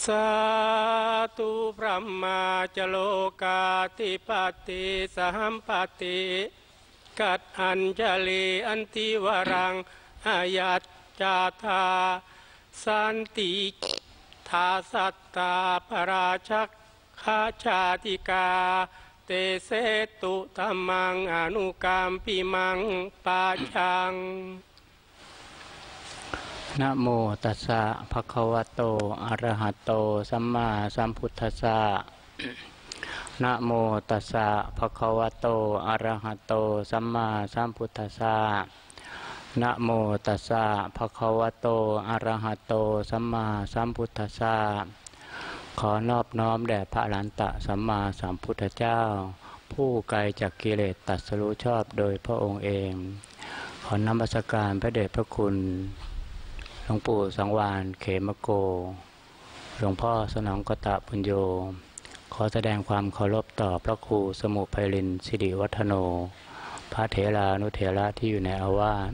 สาธุพระมาจโลกาธิปติสัมปติกัดอัญจลีอันติวรังอายัจจาธาสันติทาสัตตาปราชักขาชาติกาเตเสตุธัมมังอนุกามปิมังปาชังนะโมตัสสะภะคะวะโตอะระหะโตสัมมาสัมพุทธัสสะนะโมตัสสะภะคะวะโตอะระหะโตสัมมาสัมพุทธัสสะนะโมตัสสะภะคะวะโตอะระหะโตสัมมาสัมพุทธัสสะขอนอบน้อมแด่พระอรหันตสัมมาสัมพุทธเจ้าผู้ไกลจากกิเลสตรัสรู้ชอบโดยพระองค์เองขอนมัสการพระเดชพระคุณหลวงปู่สังวาลเขมโกหลวงพ่อสนองกตปุญโญขอแสดงความเคารพต่อพระครูสมุไพรินทร์สิริวัฒโนพระเถรานุเถระที่อยู่ในอาวาส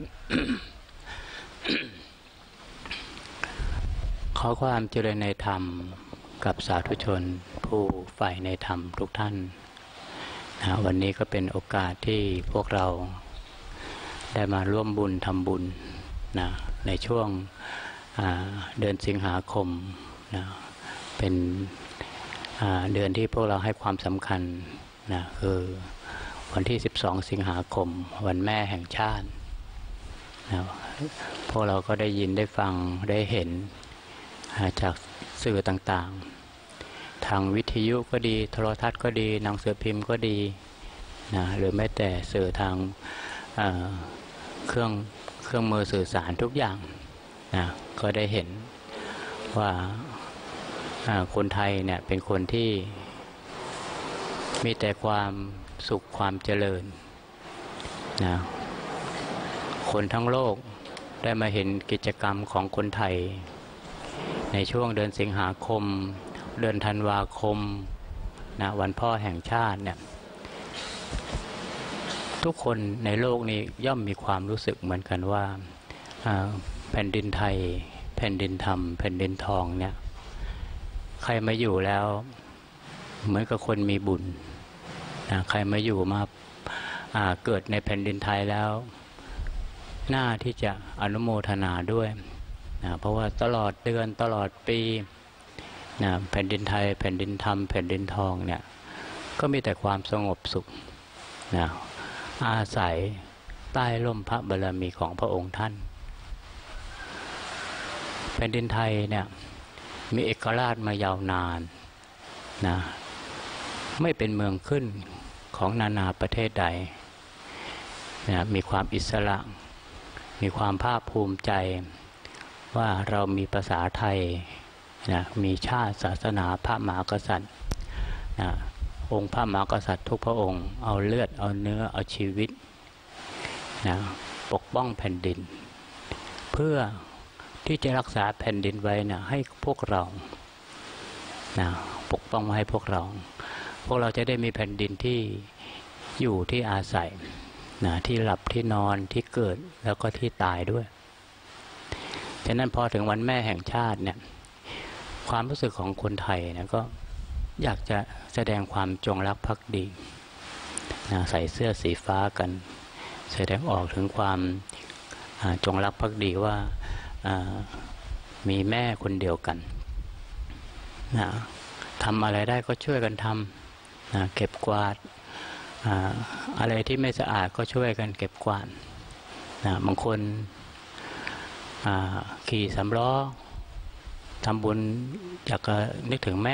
ขอความเจริญในธรรมกับสาธุชนผู้ใฝ่ในธรรมทุกท่านนะวันนี้ก็เป็นโอกาสที่พวกเราได้มาร่วมบุญทำบุญนะในช่วงเดือนสิงหาคมนะเป็นเดือนที่พวกเราให้ความสำคัญนะคือวันที่12สิงหาคมวันแม่แห่งชาตินะพวกเราก็ได้ยินได้ฟังได้เห็นจากสื่อต่างๆทางวิทยุก็ดีโทรทัศน์ก็ดีหนังสือพิมพ์ก็ดีนะหรือแม้แต่สื่อทางเครื่องมือสื่อสารทุกอย่างนะก็ได้เห็นว่าคนไทยเนี่ยเป็นคนที่มีแต่ความสุขความเจริญนะคนทั้งโลกได้มาเห็นกิจกรรมของคนไทยในช่วงเดือนสิงหาคมเดือนธันวาคมนะวันพ่อแห่งชาติเนี่ยทุกคนในโลกนี้ย่อมมีความรู้สึกเหมือนกันว่าแผ่นดินไทยแผ่นดินธรรมแผ่นดินทองเนี่ยใครมาอยู่แล้วเหมือนกับคนมีบุญนะใครมาอยู่มาเกิดในแผ่นดินไทยแล้วน่าที่จะอนุโมทนาด้วยนะเพราะว่าตลอดเดือนตลอดปีนะแผ่นดินไทยแผ่นดินธรรมแผ่นดินทองเนี่ยก็มีแต่ความสงบสุขนะอาศัยใต้ร่มพระบารมีของพระองค์ท่านแผ่นดินไทยเนี่ยมีเอกราชมายาวนานนะไม่เป็นเมืองขึ้นของนานาประเทศใดนะมีความอิสระมีความภาคภูมิใจว่าเรามีภาษาไทยนะมีชาติศาสนาพระมหากษัตริย์นะองค์พระมหากษัตริย์ทุกพระองค์เอาเลือดเอาเนื้อเอาชีวิตนะปกป้องแผ่นดินเพื่อที่จะรักษาแผ่นดินไว้นะให้พวกเรานะปกป้องมาให้พวกเราจะได้มีแผ่นดินที่อยู่ที่อาศัยนะที่หลับที่นอนที่เกิดแล้วก็ที่ตายด้วยฉะนั้นพอถึงวันแม่แห่งชาติเนี่ยความรู้สึกของคนไทยนะก็อยากจะแสดงความจงรักภักดีนะใส่เสื้อสีฟ้ากันแสดงออกถึงความจงรักภักดีว่ามีแม่คนเดียวกันนะทำอะไรได้ก็ช่วยกันทำนะเก็บกวาดอะไรที่ไม่สะอาดก็ช่วยกันเก็บกวาดนะบางคนขี่สำล้อทำบุญอยากจะนึกถึงแม่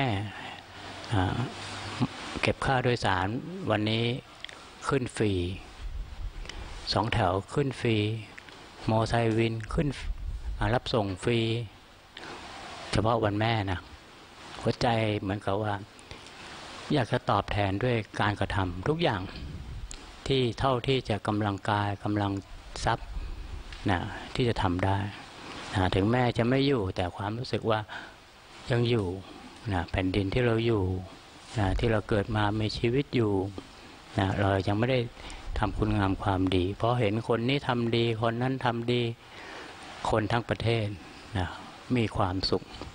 เก็บค่าโดยสารวันนี้ขึ้นฟรี2 แถวขึ้นฟรีมอไซค์วินขึ้นรับส่งฟรีเฉพาะวันแม่นะหัวใจเหมือนกับว่าอยากจะตอบแทนด้วยการกระทำทุกอย่างที่เท่าที่จะกำลังกายกำลังทรัพย์นะที่จะทำได้นะถึงแม่จะไม่อยู่แต่ความรู้สึกว่ายังอยู่นะแผ่นดินที่เราอยู่นะที่เราเกิดมามีชีวิตอยู่นะเรายังไม่ได้ทำคุณงามความดีเพราะเห็นคนนี้ทำดีคนนั้นทำดีคนทั้งประเทศนะมีความสุข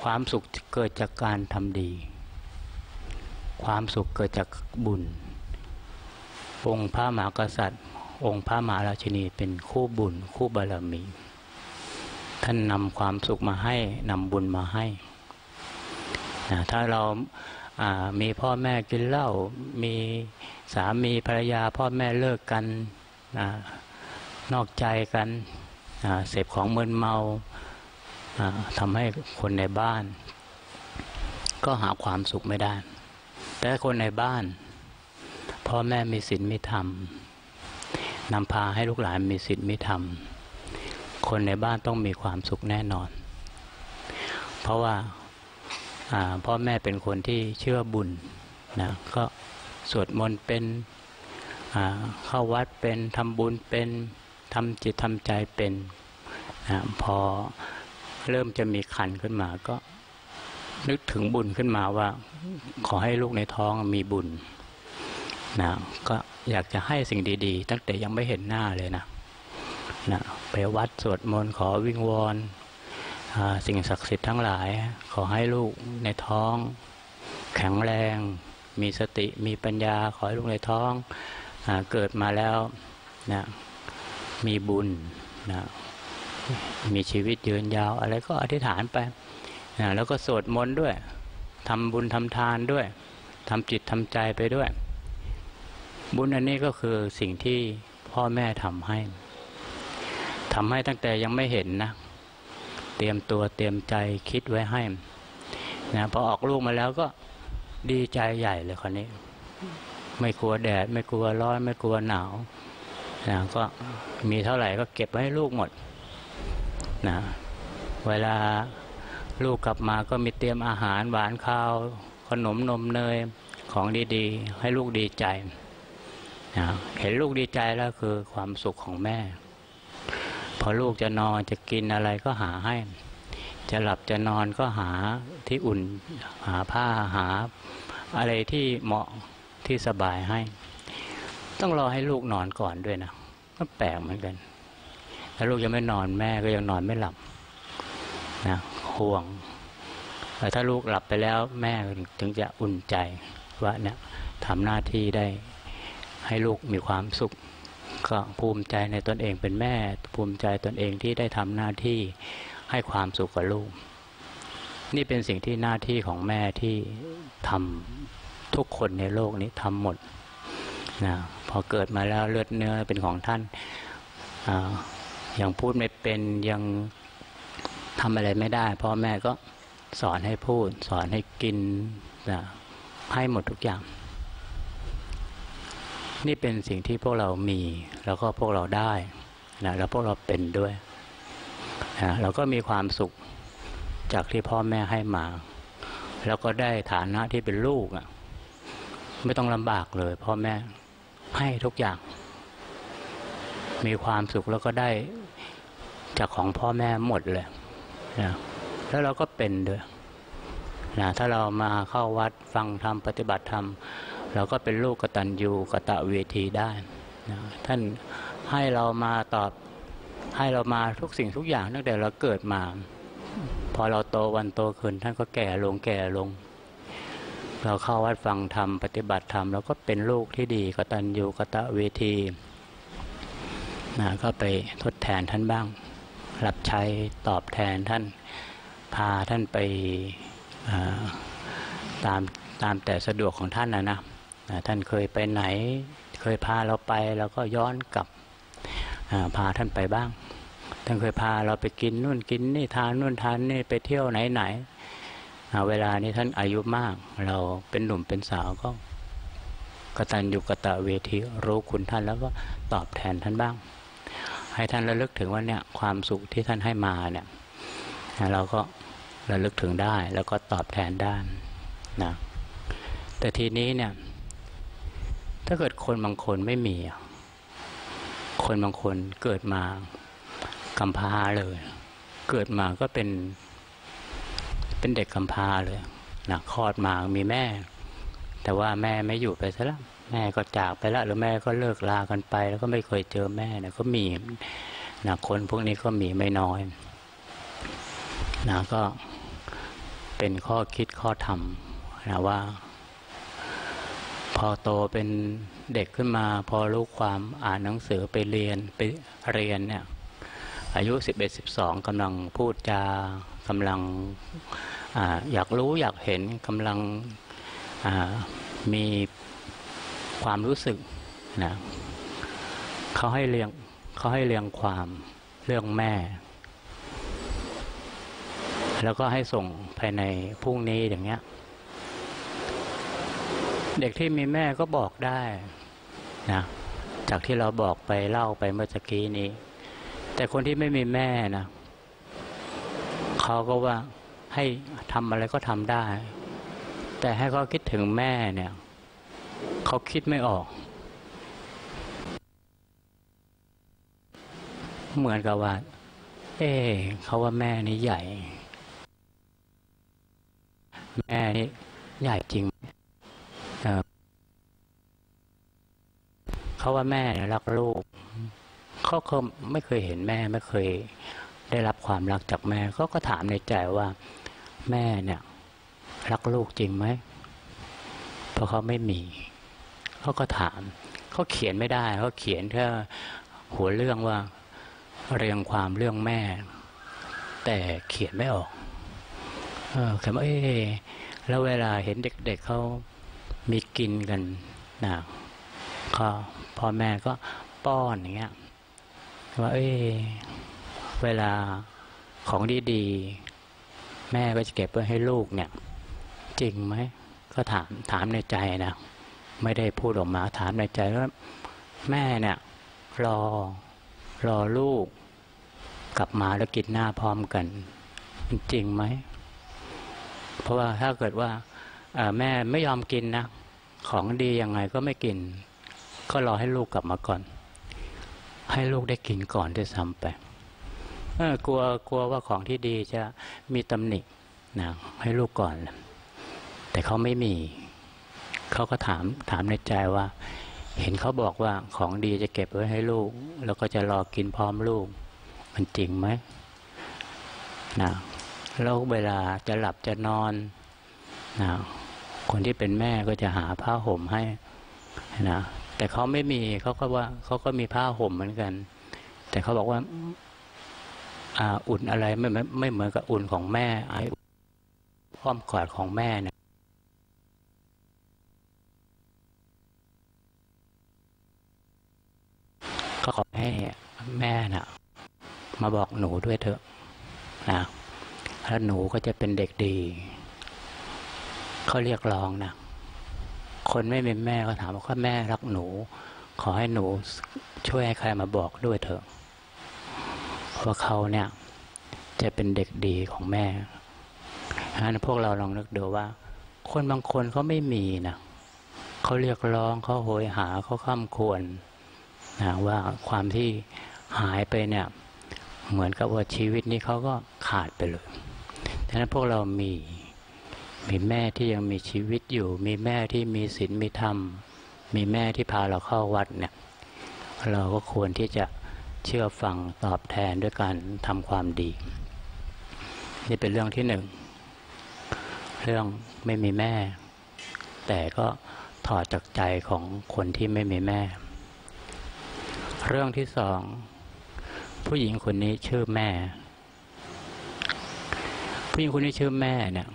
ความสุขเกิดจากการทำดีความสุขเกิดจากบุญองค์พระมหากษัตริย์องค์พระมหาราชินีเป็นคู่บุญคู่บารมีท่านนำความสุขมาให้นำบุญมาให้ถ้าเรามีพ่อแม่กินเหล้ามีสามีภรรยาพ่อแม่เลิกกันนอกใจกันเสพของมึนเมาทำให้คนในบ้านก็หาความสุขไม่ได้แต่คนในบ้านพ่อแม่มีศีลมีธรรมนำพาให้ลูกหลานมีศีลมีธรรมคนในบ้านต้องมีความสุขแน่นอนเพราะว่าพ่อแม่เป็นคนที่เชื่อบุญนะก็สวดมนต์เป็นเข้าวัดเป็นทำบุญเป็นทำจิตทำใจเป็นพอเริ่มจะมีคันขึ้นมาก็นึกถึงบุญขึ้นมาว่าขอให้ลูกในท้องมีบุญนะก็อยากจะให้สิ่งดีๆตั้งแต่ยังไม่เห็นหน้าเลยนะไปวัดสวดมนต์ขอวิงวอนสิ่งศักดิ์สิทธิ์ทั้งหลายขอให้ลูกในท้องแข็งแรงมีสติมีปัญญาขอให้ลูกในท้องเกิดมาแล้วนะมีบุญนะมีชีวิตยืนยาวอะไรก็อธิษฐานไปแล้วก็สวดมนต์ด้วยทำบุญทำทานด้วยทำจิตทำใจไปด้วยบุญอันนี้ก็คือสิ่งที่พ่อแม่ทำให้ตั้งแต่ยังไม่เห็นนะเตรียมตัวเตรียมใจคิดไว้ให้นะพอออกลูกมาแล้วก็ดีใจใหญ่เลยคนนี้ไม่กลัวแดดไม่กลัวร้อนไม่กลัวหนาวนะก็มีเท่าไหร่ก็เก็บไว้ให้ลูกหมดนะเวลาลูกกลับมาก็มีเตรียมอาหารหวานข้าวขนมนมเนยของดีๆให้ลูกดีใจนะเห็นลูกดีใจแล้วคือความสุขของแม่พอลูกจะนอนจะกินอะไรก็หาให้จะหลับจะนอนก็หาที่อุ่นหาผ้าหาอะไรที่เหมาะที่สบายให้ต้องรอให้ลูกนอนก่อนด้วยนะก็แปลกเหมือนกันถ้าลูกยังไม่นอนแม่ก็ยังนอนไม่หลับนะห่วงแต่ถ้าลูกหลับไปแล้วแม่ถึงจะอุ่นใจว่าเนี่ยทำหน้าที่ได้ให้ลูกมีความสุขก็ภูมิใจในตนเองเป็นแม่ภูมิใจตนเองที่ได้ทำหน้าที่ให้ความสุขกับลูกนี่เป็นสิ่งที่หน้าที่ของแม่ที่ทำทุกคนในโลกนี้ทำหมดนะพอเกิดมาแล้วเลือดเนื้อเป็นของท่านยังพูดไม่เป็นยังทำอะไรไม่ได้พ่อแม่ก็สอนให้พูดสอนให้กินนะให้หมดทุกอย่างนี่เป็นสิ่งที่พวกเรามีแล้วก็พวกเราได้นะแล้วพวกเราเป็นด้วยนะเราก็มีความสุขจากที่พ่อแม่ให้มาแล้วก็ได้ฐานะที่เป็นลูกไม่ต้องลำบากเลยพ่อแม่ให้ทุกอย่างมีความสุขแล้วก็ได้จากของพ่อแม่หมดเลยนะแล้วเราก็เป็นด้วยนะถ้าเรามาเข้าวัดฟังธรรมปฏิบัติธรรมเราก็เป็นลูกกตัญญูกตเวทีได้นะท่านให้เรามาตอบให้เรามาทุกสิ่งทุกอย่างตั้งแต่เราเกิดมาพอเราโตวันโตขึ้นท่านก็แก่ลงเราเข้าวัดฟังธรรมปฏิบัติธรรมเราก็เป็นลูกที่ดีกตัญญูกตเวทีนะก็ไปทดแทนท่านบ้างรับใช้ตอบแทนท่านพาท่านไปตามแต่สะดวกของท่านนะท่านเคยไปไหนเคยพาเราไปเราก็ย้อนกลับพาท่านไปบ้างท่านเคยพาเราไปกินนู่นกินนี่ทานนู่นทานนี่ไปเที่ยวไหนเวลานี้ท่านอายุมากเราเป็นหนุ่มเป็นสาวก็กตัญญูกตเวทีรู้คุณท่านแล้วก็ตอบแทนท่านบ้างให้ท่านระลึกถึงว่าเนี่ยความสุขที่ท่านให้มาเนี่ยเราก็ระลึกถึงได้แล้วก็ตอบแทนได้นะแต่ทีนี้เนี่ยถ้าเกิดคนบางคนไม่มีคนบางคนเกิดมากำพร้าเลยเกิดมาก็เป็นเด็กกำพร้าเลยนะคลอดมามีแม่แต่ว่าแม่ไม่อยู่ไปซะแล้วแม่ก็จากไปแล้วหรือแม่ก็เลิกลากันไปแล้วก็ไม่เคยเจอแม่นะก็มีนะคนพวกนี้ก็มีไม่น้อยนะก็เป็นข้อคิดข้อธรรมนะว่าพอโตเป็นเด็กขึ้นมาพอรู้ความอ่านหนังสือไปเรียนเนี่ยอายุ11-12กำลังพูดจากำลังอยากรู้อยากเห็นกำลังมีความรู้สึกนะเขาให้เรียงความเรื่องแม่แล้วก็ให้ส่งภายในพรุ่งนี้อย่างเงี้ยเด็กที่มีแม่ก็บอกได้นะจากที่เราบอกไปเล่าไปเมื่อกี้นี้แต่คนที่ไม่มีแม่นะเขาก็ว่าให้ทำอะไรก็ทำได้แต่ให้เขาคิดถึงแม่เนี่ยเขาคิดไม่ออกเหมือนกับว่าเขาว่าแม่นี่ใหญ่แม่นี่ใหญ่จริงเขาว่าแม่รักลูกเขาไม่เคยเห็นแม่ไม่เคยได้รับความรักจากแม่เขาก็ถามในใจว่าแม่เนี่ยรักลูกจริงไหมเพราะเขาไม่มีเขาก็ถามเขาเขียนไม่ได้เขาเขียนแค่หัวเรื่องว่าเรียงความเรื่องแม่แต่เขียนไม่ออกคำว่าแล้วเวลาเห็นเด็กๆ เขามีกินกันนะก็พ่อแม่ก็ป้อนอย่างเงี้ยว่าเวลาของดีๆแม่ก็จะเก็บไว้ให้ลูกเนี่ยจริงไหมก็ถามในใจนะไม่ได้พูดออกมาถามในใจว่าแม่เนี่ยรอลูกกลับมาแล้วกินหน้าพร้อมกันจริงไหมเพราะว่าถ้าเกิดว่าแม่ไม่ยอมกินนะของดียังไงก็ไม่กินก็รอให้ลูกกลับมาก่อนให้ลูกได้กินก่อนด้วยซ้ำไปกลัวว่าของที่ดีจะมีตำหนินะให้ลูกก่อนแต่เขาไม่มีเขาก็ถามในใจว่าเห็นเขาบอกว่าของดีจะเก็บไว้ให้ลูกแล้วก็จะรอกินพร้อมลูกมันจริงไหมนะแล้วเวลาจะหลับจะนอนนะคนที่เป็นแม่ก็จะหาผ้าห่มให้นะแต่เขาไม่มีเขาก็ว่าเขาก็มีผ้าห่มเหมือนกันแต่เขาบอกว่าอุ่นอะไรไม่เหมือนกับอุ่นของแม่อ้อมกอดของแม่เนี่ยก็ขอให้แม่น่ะมาบอกหนูด้วยเถอะนะแล้วหนูก็จะเป็นเด็กดีเขาเรียกร้องนะคนไม่เป็นแม่ก็ถามว่าแม่รักหนูขอให้หนูช่วยให้ใครมาบอกด้วยเถอะเพราะเขาเนี่ยจะเป็นเด็กดีของแม่ฉะนั้นพวกเราลองนึกดูว่าคนบางคนเขาไม่มีนะเขาเรียกร้องเขาโหยหาเขาข้ามควรนะว่าความที่หายไปเนี่ยเหมือนกับว่าชีวิตนี้เขาก็ขาดไปเลยฉะนั้นพวกเรามีแม่ที่ยังมีชีวิตอยู่มีแม่ที่มีศีลมีธรรมมีแม่ที่พาเราเข้าวัดเนี่ยเราก็ควรที่จะเชื่อฟังตอบแทนด้วยการทำความดีนี่เป็นเรื่องที่หนึ่งเรื่องไม่มีแม่แต่ก็ถอดจากใจของคนที่ไม่มีแม่เรื่องที่สองผู้หญิงคนนี้ชื่อแม่ผู้หญิงคนนี้ชื่อแม่เนี่ย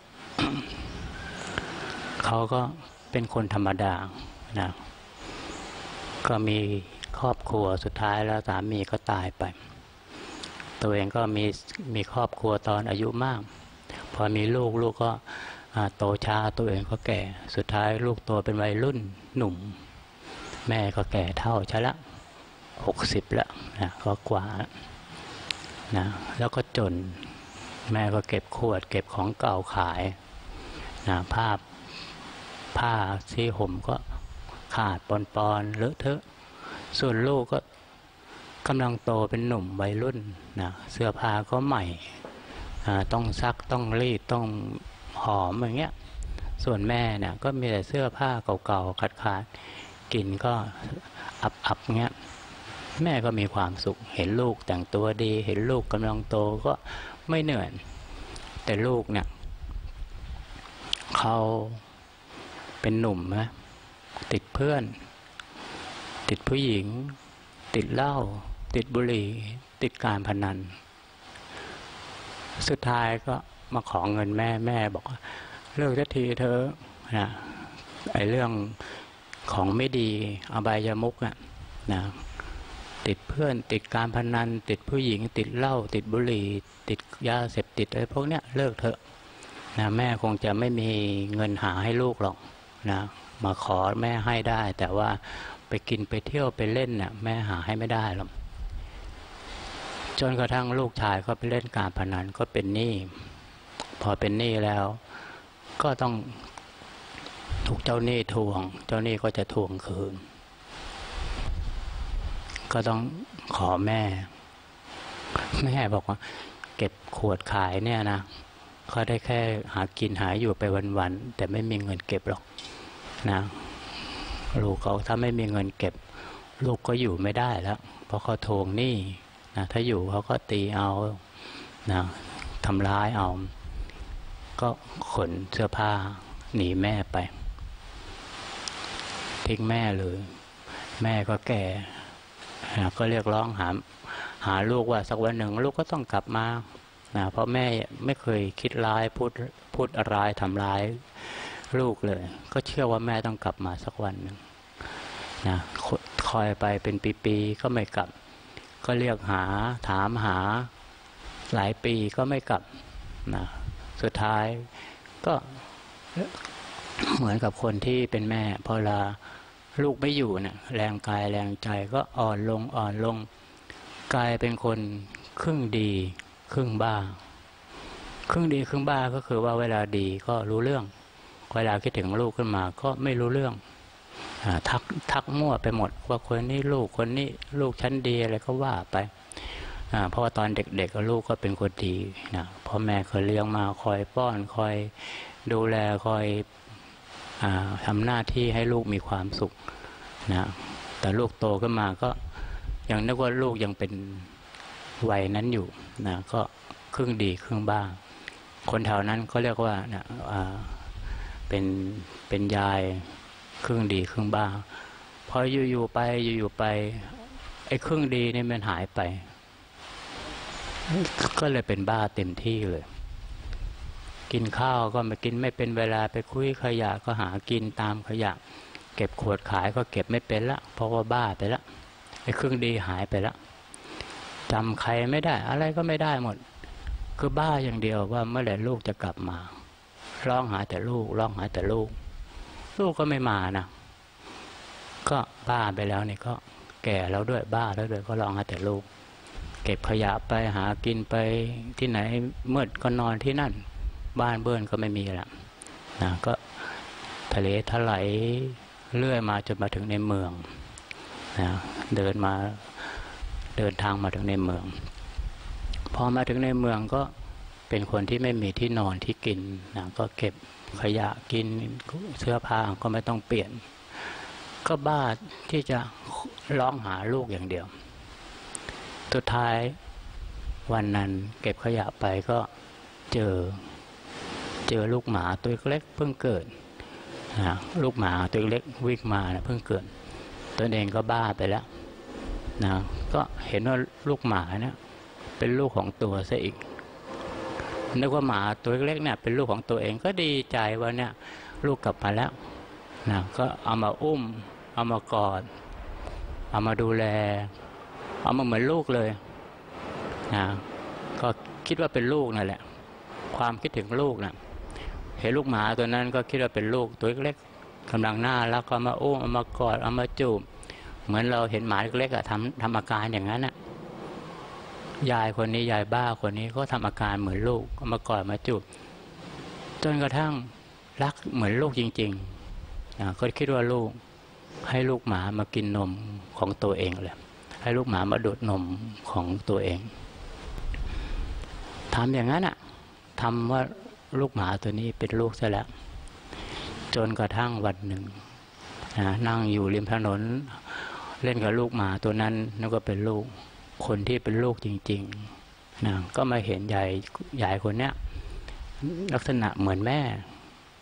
เขาก็เป็นคนธรรมดานะก็มีครอบครัวสุดท้ายแล้วสามีก็ตายไปตัวเองก็มีครอบครัวตอนอายุมากพอมีลูกก็โตช้าตัวเองก็แก่สุดท้ายลูกโตเป็นวัยรุ่นหนุ่มแม่ก็แก่เท่าชะละ60แล้วนะก็กว่านะแล้วก็จนแม่ก็เก็บขวดเก็บของเก่าขายนะผ้าสีห่มก็ขาดปอนเลอะเทอะส่วนลูกก็กำลังโตเป็นหนุ่มวัยรุ่นนะเสื้อผ้าก็ใหม่ต้องซักต้องรีดต้องหอมอย่างเงี้ยส่วนแม่เนี่ยก็มีแต่เสื้อผ้าเก่าๆขาดกินก็อับเงี้ยแม่ก็มีความสุขเห็นลูกแต่งตัวดีเห็นลูกกำลังโตก็ไม่เหนื่อยแต่ลูกเนี่ยเขาเป็นหนุ่มนะติดเพื่อนติดผู้หญิงติดเหล้าติดบุหรี่ติดการพนันสุดท้ายก็มาขอเงินแม่บอกว่าเลิกสักทีเธอนะไอ้เรื่องของไม่ดีอบายมุขนะติดเพื่อนติดการพนันติดผู้หญิงติดเหล้าติดบุหรี่ติดยาเสพติดอะไรพวกเนี้ยเลิกเถอะนะแม่คงจะไม่มีเงินหาให้ลูกหรอกนะมาขอแม่ให้ได้แต่ว่าไปกินไปเที่ยวไปเล่นเนี่ยแม่หาให้ไม่ได้หรอกจนกระทั่งลูกชายก็ไปเล่นการพนันก็เป็นหนี้พอเป็นหนี้แล้วก็ต้องถูกเจ้าหนี้ทวงเจ้าหนี้ก็จะทวงคืนก็ต้องขอแม่บอกว่าเก็บขวดขายเนี่ยนะเขาได้แค่หากินหาอยู่ไปวันๆแต่ไม่มีเงินเก็บหรอกนะลูกเขาถ้าไม่มีเงินเก็บลูกก็อยู่ไม่ได้แล้วเพราะเขาทวงหนี้นะถ้าอยู่เขาก็ตีเอานะทำร้ายเอาก็ขนเสื้อผ้าหนีแม่ไปทิ้งแม่เลยแม่ก็แก่ก็เรียกร้องหาลูกว่าสักวันหนึ่งลูกก็ต้องกลับมานะเพราะแม่ไม่เคยคิดร้ายพูดร้ายทำร้ายลูกเลยก็เชื่อว่าแม่ต้องกลับมาสักวันหนึ่งนะคอยไปเป็นปีๆก็ไม่กลับก็เรียกถามหาหลายปีก็ไม่กลับนะสุดท้ายก็เหมือนกับคนที่เป็นแม่พอลูกไม่อยู่เนี่ยแรงกายแรงใจก็อ่อนลงกลายเป็นคนครึ่งดีครึ่งบ้าครึ่งดีครึ่งบ้าก็คือว่าเวลาดีก็รู้เรื่องเวลาคิดถึงลูกขึ้นมาก็ไม่รู้เรื่องทักมั่วไปหมดว่าคนนี้ลูกคนนี้ลูกชั้นดีอะไรก็ว่าไปเพราะว่าตอนเด็กๆลูกก็เป็นคนดีนะพ่อแม่เคยเลี้ยงมาคอยป้อนคอยดูแลคอยทำหน้าที่ให้ลูกมีความสุขนะแต่ลูกโตขึ้นมาก็ยังนึกว่าลูกยังเป็นวัยนั้นอยู่นะก็ครึ่งดีครึ่งบ้าคนแถวนั้นก็เรียกว่านะเป็นยายครึ่งดีครึ่งบ้าพออยู่ไปไอ้ครึ่งดีนี่มันหายไปก็เลยเป็นบ้าเต็มที่เลยกินข้าวก็ไม่กินไม่เป็นเวลาไปคุยขยะก็หากินตามขยะเก็บขวดขายก็เก็บไม่เป็นละเพราะว่าบ้าไปละไอ้ครึ่งดีหายไปละจำใครไม่ได้อะไรก็ไม่ได้หมดคือบ้าอย่างเดียวว่าเมื่อไหร่ลูกจะกลับมาร้องหาแต่ลูกลูกก็ไม่มานะก็บ้าไปแล้วนี่ก็แก่แล้วด้วยบ้าแล้วด้วยก็ร้องหาแต่ลูกเก็บขยะไปหากินไปที่ไหนมืดก็นอนที่นั่นบ้านเบื้องก็ไม่มีแล้วนะก็ทะเลถลายเลื่อยมาจนมาถึงในเมืองนะเดินทางมาถึงในเมืองพอมาถึงในเมืองก็เป็นคนที่ไม่มีที่นอนที่กินนะก็เก็บขยะกินเสื้อผ้าก็ไม่ต้องเปลี่ยนก็บ้าที่จะร้องหาลูกอย่างเดียวสุดท้ายวันนั้นเก็บขยะไปก็เจอลูกหมาตัวเล็กเพิ่งเกิดนะลูกหมาตัวเล็กวิ่งมานะเพิ่งเกิดตัวเองก็บ้าไปแล้วนะก็เห็นว่าลูกหมาเนี่ยเป็นลูกของตัวซะอีกนึกว่าหมาตัวเล็กเนี่ยเป็นลูกของตัวเองก็ดีใจว่าเนี่ยลูกกลับมาแล้วนะก็เอามาอุ้มเอามากอดเอามาดูแลเอามาเหมือนลูกเลยนะก็คิดว่าเป็นลูกนั่นแหละความคิดถึงลูกนะเห็นลูกหมาตัวนั้นก็คิดว่าเป็นลูกตัวเล็กกำลังน่ารักก็มาอุ้มเอามากอดเอามาจูบเหมือนเราเห็นหมาเล็กๆทำอาการอย่างนั้นนะยายคนนี้ยายบ้าคนนี้ก็ทำอาการเหมือนลูกเอามากอดมาจูบจนกระทั่งรักเหมือนลูกจริงๆนะก็คิดว่าลูกให้ลูกหมามากินนมของตัวเองเลยให้ลูกหมามาดูดนมของตัวเองทำอย่างนั้นอ่ะทำว่าลูกหมาตัวนี้เป็นลูกซะแล้วจนกระทั่งวันหนึ่งนั่งอยู่ริมถนนเล่นกับลูกหมาตัวนั้นนั่นก็เป็นลูกคนที่เป็นลูกจริงๆนะก็มาเห็นยายคนเนี้ยลักษณะเหมือนแม่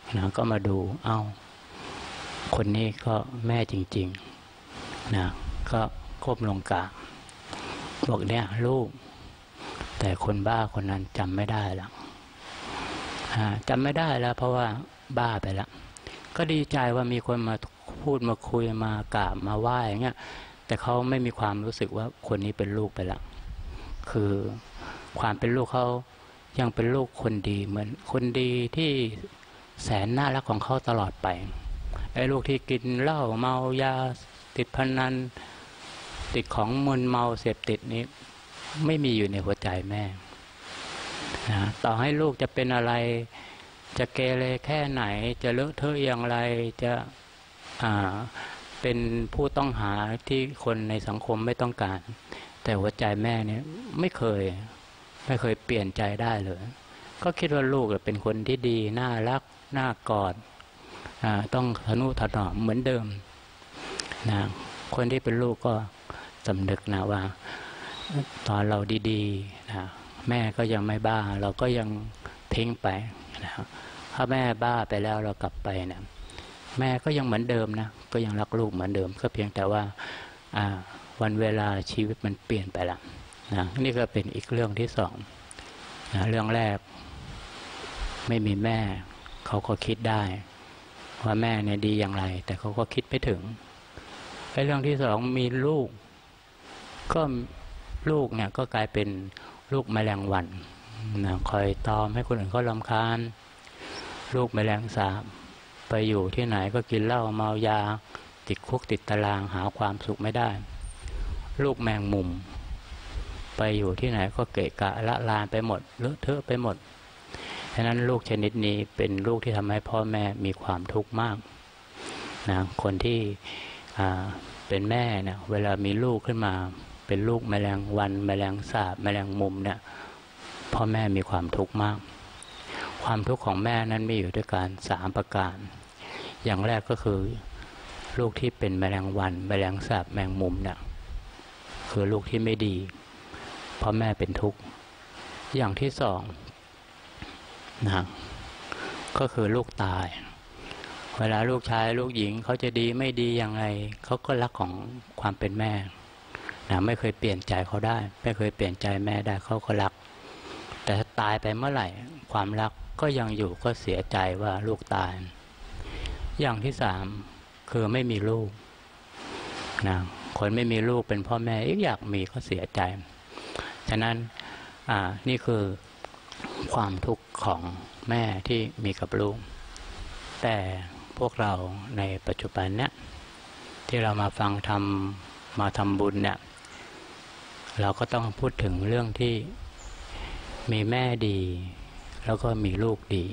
นะก็มาดูคนนี้ก็แม่จริงๆนะก็ก้มลงกราบบอกเนี่ยลูกแต่คนบ้าคนนั้นจำไม่ได้แล้วจำไม่ได้แล้วเพราะว่าบ้าไปแล้วก็ดีใจว่ามีคนมาพูดมาคุยมากราบมาไหว้อย่างเงี้ยแต่เขาไม่มีความรู้สึกว่าคนนี้เป็นลูกไปแล้วคือความเป็นลูกเขายังเป็นลูกคนดีเหมือนคนดีที่แสนน่ารักของเขาตลอดไปไอ้ลูกที่กินเหล้าเมายาติดพนันติดของมึนเมาเสพติดนี้ไม่มีอยู่ในหัวใจแม่นะต่อให้ลูกจะเป็นอะไรจะเกเรแค่ไหนจะเลอะเทอะอย่างไรจะเป็นผู้ต้องหาที่คนในสังคมไม่ต้องการแต่หัวใจแม่เนี่ยไม่เคยเปลี่ยนใจได้เลยก็คิดว่าลูกเป็นคนที่ดีน่ารักน่ากอดต้องทนุถนอมเหมือนเดิมนะคนที่เป็นลูกก็สำนึกนะว่าตอนเราดีๆนะแม่ก็ยังไม่บ้าเราก็ยังทิ้งไปนะถ้าแม่บ้าไปแล้วเรากลับไปนะแม่ก็ยังเหมือนเดิมนะก็ยังรักลูกเหมือนเดิมก็เพียงแต่ว่าวันเวลาชีวิตมันเปลี่ยนไปแล้วนะนี่ก็เป็นอีกเรื่องที่สองนะเรื่องแรกไม่มีแม่เขาก็คิดได้ว่าแม่เนี่ยดีอย่างไรแต่เขาก็คิดไม่ถึงเรื่องที่สองมีลูกก็ลูกเนี่ยก็กลายเป็นลูกแมลงวันนะคอยตอมให้คนอื่นเขารำคาญลูกแมลงสาบไปอยู่ที่ไหนก็กินเหล้าเมายาติดคุกติดตารางหาความสุขไม่ได้ลูกแมงมุมไปอยู่ที่ไหนก็เกะกะละลานไปหมดเลอะเทอะไปหมดฉะนั้นลูกชนิดนี้เป็นลูกที่ทำให้พ่อแม่มีความทุกข์มากนะคนที่เป็นแม่เนี่ยเวลามีลูกขึ้นมาเป็นลูกแมลงวันแมลงสาบแมลงมุมเนี่ยพ่อแม่มีความทุกข์มากความทุกข์ของแม่นั้นมีอยู่ด้วยกัน3ประการอย่างแรกก็คือลูกที่เป็นแมลงวันแมลงสาบแมงมุมเนี่ยคือลูกที่ไม่ดีพ่อแม่เป็นทุกข์อย่างที่สองนะก็คือลูกตายเวลาลูกชายลูกหญิงเขาจะดีไม่ดีอย่างไรเขาก็รักของความเป็นแม่นะไม่เคยเปลี่ยนใจเขาได้ไม่เคยเปลี่ยนใจแม่ได้เขาก็รักแต่ถ้าตายไปเมื่อไหร่ความรักก็ยังอยู่ก็เสียใจว่าลูกตายอย่างที่สามคือไม่มีลูกนะคนไม่มีลูกเป็นพ่อแม่อยากมีก็เสียใจฉะนั้นนี่คือความทุกข์ของแม่ที่มีกับลูกแต่พวกเราในปัจจุบันเนี้ยที่เรามาฟังธรรมมาทำบุญเนี่ยเราก็ต้องพูดถึงเรื่องที่มีแม่ดีแล้วก็มีลูกดี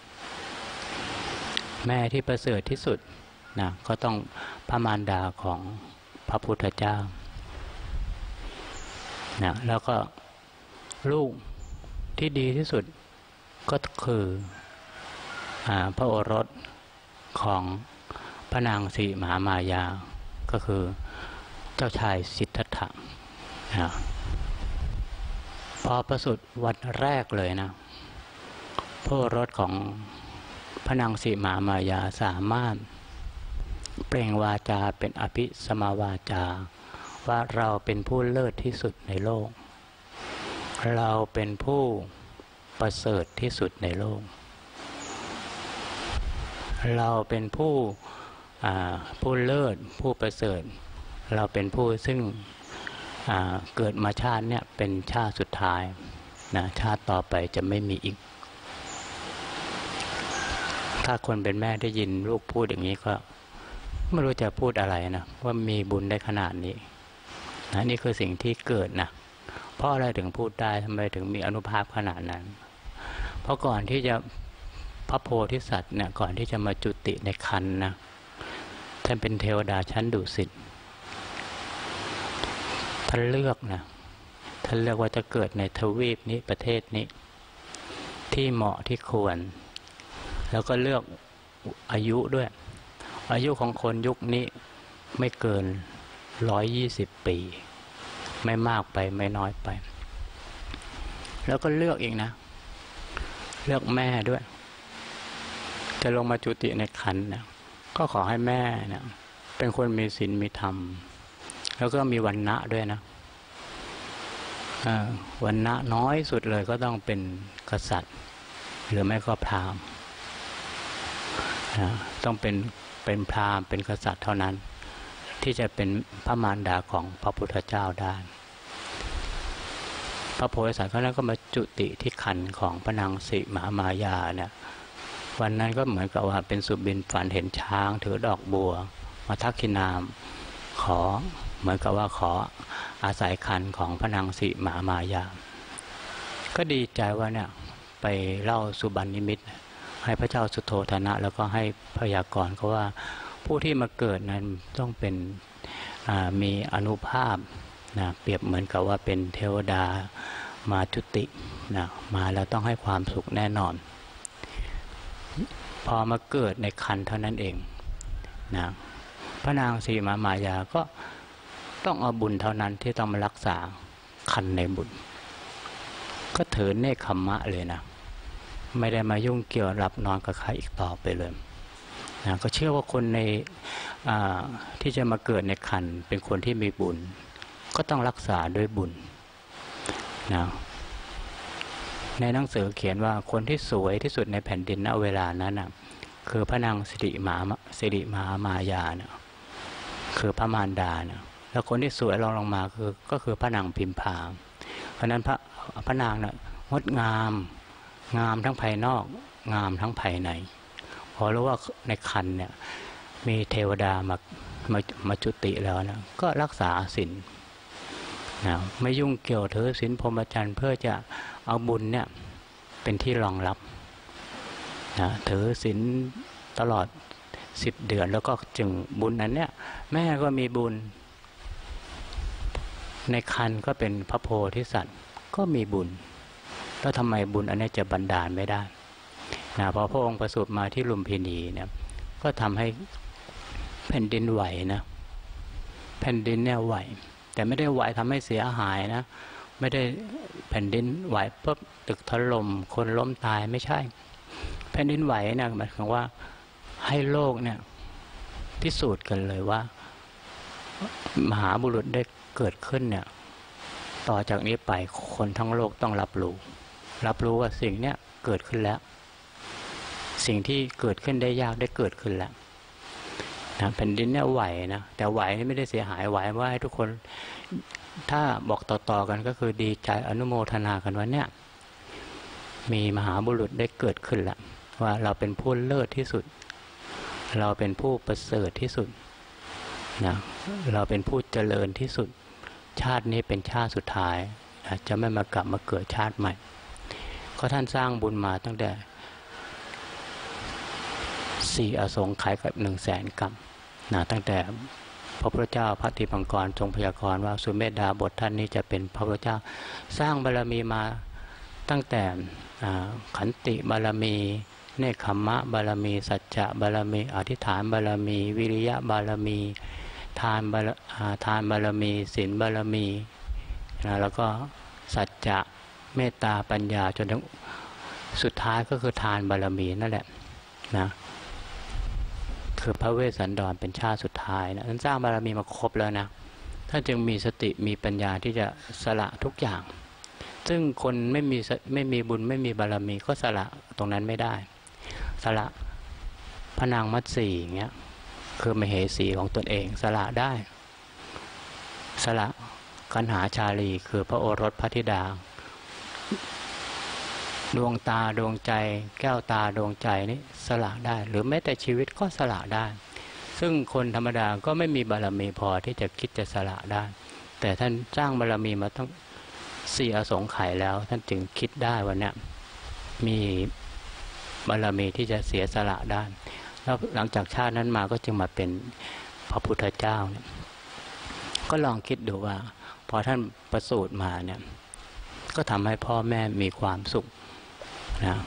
แม่ที่ประเสริฐที่สุดนะก็ต้องพระมารดาของพระพุทธเจ้านะแล้วก็ลูกที่ดีที่สุดก็คือพระโอรสของพระนางสิริมหามายาก็คือเจ้าชายสิทธัตถะนะพอประสูติวันแรกเลยนะพระโอรสของพระนางสิริมหามายาสามารถเปล่งวาจาเป็นอภิสมาวาจาว่าเราเป็นผู้เลิศที่สุดในโลกเราเป็นผู้ประเสริฐที่สุดในโลกเราเป็นผู้เลิศผู้ประเสริฐเราเป็นผู้ซึ่งเกิดมาชาติเนี่ยเป็นชาติสุดท้ายนะชาติต่อไปจะไม่มีอีกถ้าคนเป็นแม่ได้ยินลูกพูดอย่างนี้ก็ไม่รู้จะพูดอะไรนะว่ามีบุญได้ขนาดนี้นะนี่คือสิ่งที่เกิดนะเพราะอะไรถึงพูดได้ทำไมถึงมีอานุภาพขนาดนั้นเพราะก่อนที่จะพระโพธิสัตว์เนี่ยก่อนที่จะมาจุติในครรภ์นะท่านเป็นเทวดาชั้นดุสิตท่านเลือกนะท่านเลือกว่าจะเกิดในทวีปนี้ประเทศนี้ที่เหมาะที่ควรแล้วก็เลือกอายุด้วยอายุของคนยุคนี้ไม่เกิน120 ปีไม่มากไปไม่น้อยไปแล้วก็เลือกอีกนะเลือกแม่ด้วยจจะลงมาจุติในขันเนี่ยก็ขอให้แม่เนี่ยเป็นคนมีศีลมีธรรมแล้วก็มีวรรณะด้วยนะวรรณะน้อยสุดเลยก็ต้องเป็นกษัตริย์หรือไม่ก็พราหมณ์ต้องเป็นพราหมณ์เป็นกษัตริย์เท่านั้นที่จะเป็นพระมารดาของพระพุทธเจ้าได้พระโพธิสัตว์เขานั้นก็มาจุติที่ขันของพระนางสิมหามายาเนี่ยวันนั้นก็เหมือนกับว่าเป็นสุบินฝันเห็นช้างถือดอกบัวมาทักขินามขอเหมือนกับว่าขออาศัยขันของพระนางสิมหามายาก็ดีใจว่าเนี่ยไปเล่าสุบรรณนิมิตให้พระเจ้าสุโธทนะแล้วก็ให้พยากรณ์เขาว่าผู้ที่มาเกิดนั้นต้องเป็นมีอานุภาพนะเปรียบเหมือนกับว่าเป็นเทวดามาจุตินะมาแล้วต้องให้ความสุขแน่นอนพอมาเกิดในคันเท่านั้นเองนะพระนางสีมามายาก็ต้องเอาบุญเท่านั้นที่ต้องมารักษาคันในบุญก็ถือเนคขมมะเลยนะไม่ได้มายุ่งเกี่ยวรับนอนกับใครอีกต่อไปเลยนะก็เชื่อว่าคนในที่จะมาเกิดในคันเป็นคนที่มีบุญก็ต้องรักษาด้วยบุญนะในหนังสือเขียนว่าคนที่สวยที่สุดในแผ่นดินณเวลานั้นนะคือพระนางสิริมหามายานะคือพระมารดานะแล้วคนที่สวยรองลงมาก็คือพระนางพิมพาเพราะนั้นพระนางนะ่ะงดงามทั้งภายนอกงามทั้งภายในพอรู้ว่าในคันเนี่ยมีเทวดามาจุติแล้วนะก็รักษาศีลนะไม่ยุ่งเกี่ยวถือศีลพรหมจรรย์เพื่อจะเอาบุญเนี่ยเป็นที่รองรับนะถือศีลตลอด10 เดือนแล้วก็จึงบุญนั้นเนี่ยแม่ก็มีบุญในคันก็เป็นพระโพธิสัตว์ก็มีบุญแล้วทำไมบุญอันนี้จะบันดาลไม่ได้นะพอพระองค์ประสูติมาที่ลุมพินีเนี่ยก็ทำให้แผ่นดินไหวนะแผ่นดินเนี่ยไหวแต่ไม่ได้ไหวทำให้เสียหายนะไม่ได้แผ่นดินไหวปุ๊บตึกถล่มคนล้มตายไม่ใช่แผ่นดินไหวเนี่ยหมายถึงว่าให้โลกเนี่ยพิสูจน์กันเลยว่ามหาบุรุษได้เกิดขึ้นเนี่ยต่อจากนี้ไปคนทั้งโลกต้องรับรู้ว่าสิ่งเนี้ยเกิดขึ้นแล้วสิ่งที่เกิดขึ้นได้ยากได้เกิดขึ้นแล้วนะแผ่นดินเนี่ยไหวนะแต่ไหวไม่ได้เสียหายไหวว่าให้ทุกคนถ้าบอกต่อๆกันก็คือดีใจอนุโมทนากันว่าเนี่ยมีมหาบุรุษได้เกิดขึ้นแล้วว่าเราเป็นผู้เลิศที่สุดเราเป็นผู้ประเสริฐที่สุดนะเราเป็นผู้เจริญที่สุดชาตินี้เป็นชาติสุดท้ายนะจะไม่มากลับมาเกิดชาติใหม่ก็ท่านสร้างบุญมาตั้งแต่4 อสงไขยกับ100,000 กรัมนะตั้งแต่พระพุทธเจ้าพระทิพังกรทรงพยากรณ์ว่าสุเมธดาบทท่านนี้จะเป็นพระพุทธเจ้าสร้างบารมีมาตั้งแต่ขันติบารมีเนคขมมะบารมีสัจจะบารมีอธิษฐานบารมีวิริยะบารมีทานบารมีศีลบารมีนะแล้วก็สัจจะเมตตาปัญญาจนถึงสุดท้ายก็คือทานบารมีนั่นแหละนะคือพระเวสสันดรเป็นชาติสุดท้ายนะท่านสร้างบารมีมาครบแล้วนะท่านจึงมีสติมีปัญญาที่จะสละทุกอย่างซึ่งคนไม่มีบุญไม่มีบารมีก็สละตรงนั้นไม่ได้สละพระนางมัตสีอย่างเงี้ยคือมเหสีของตนเองสละได้สละกันหาชาลีคือพระโอรสพระธิดาดวงตาดวงใจแก้วตาดวงใจนี่สละได้หรือแม้แต่ชีวิตก็สละได้ซึ่งคนธรรมดาก็ไม่มีบารมีพอที่จะคิดจะสละได้แต่ท่านสร้างบารมีมาตั้ง4 อสงไขยแล้วท่านจึงคิดได้ว่าเนี่ยมีบารมีที่จะเสียสละได้แล้วหลังจากชาตินั้นมาก็จึงมาเป็นพระพุทธเจ้าเนี่ยก็ลองคิดดูว่าพอท่านประสูติมาเนี่ยก็ทำให้พ่อแม่มีความสุขนะ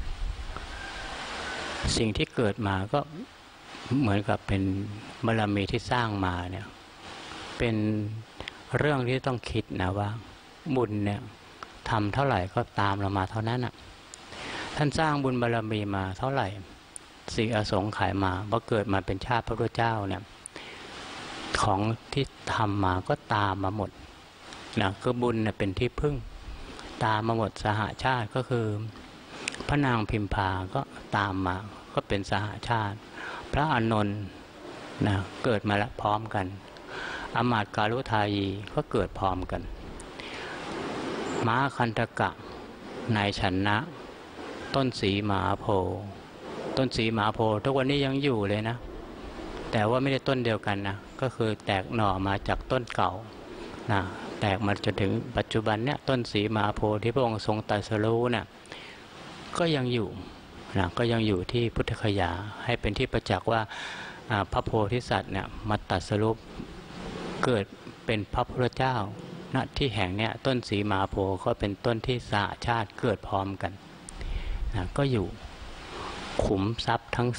สิ่งที่เกิดมาก็เหมือนกับเป็นบารมีที่สร้างมาเนี่ยเป็นเรื่องที่ต้องคิดนะว่าบุญเนี่ยทำเท่าไหร่ก็ตามเรามาเท่านั้นอ่ะท่านสร้างบุญบารมีมาเท่าไหร่ 4 อสงไขยมาพอเกิดมาเป็นชาติพระพุทธเจ้าเนี่ยของที่ทำมาก็ตามมาหมดนะคือบุญเนี่ยเป็นที่พึ่งตามมาหมดสหชาติก็คือพระนางพิมพาก็ตามมาก็เป็นสหชาติพระอานนท์นะเกิดมาแล้วพร้อมกันอมาตย์กาลุทายีก็เกิดพร้อมกันม้าคันธกะนายชนะต้นสีมหาโพธิ์ต้นสีมหาโพธิ์ทุกวันนี้ยังอยู่เลยนะแต่ว่าไม่ได้ต้นเดียวกันนะก็คือแตกหน่อมาจากต้นเก่านะแตกมาจนถึงปัจจุบันเนี่ยต้นสีมหาโพธิ์ที่พระองค์ทรงตรัสรู้เนี่ยก็ยังอยู่นะก็ยังอยู่ที่พุทธคยาให้เป็นที่ประจักษ์ว่าพระโพธิสัตว์เนี่ยมาตรัสรู้เกิดเป็นพระพุทธเจ้าณที่แห่งเนี้ยต้นสีมหาโพธิ์ก็เป็นต้นที่สหชาติเกิดพร้อมกันนะก็อยู่ขุมทรัพย์ทั้ง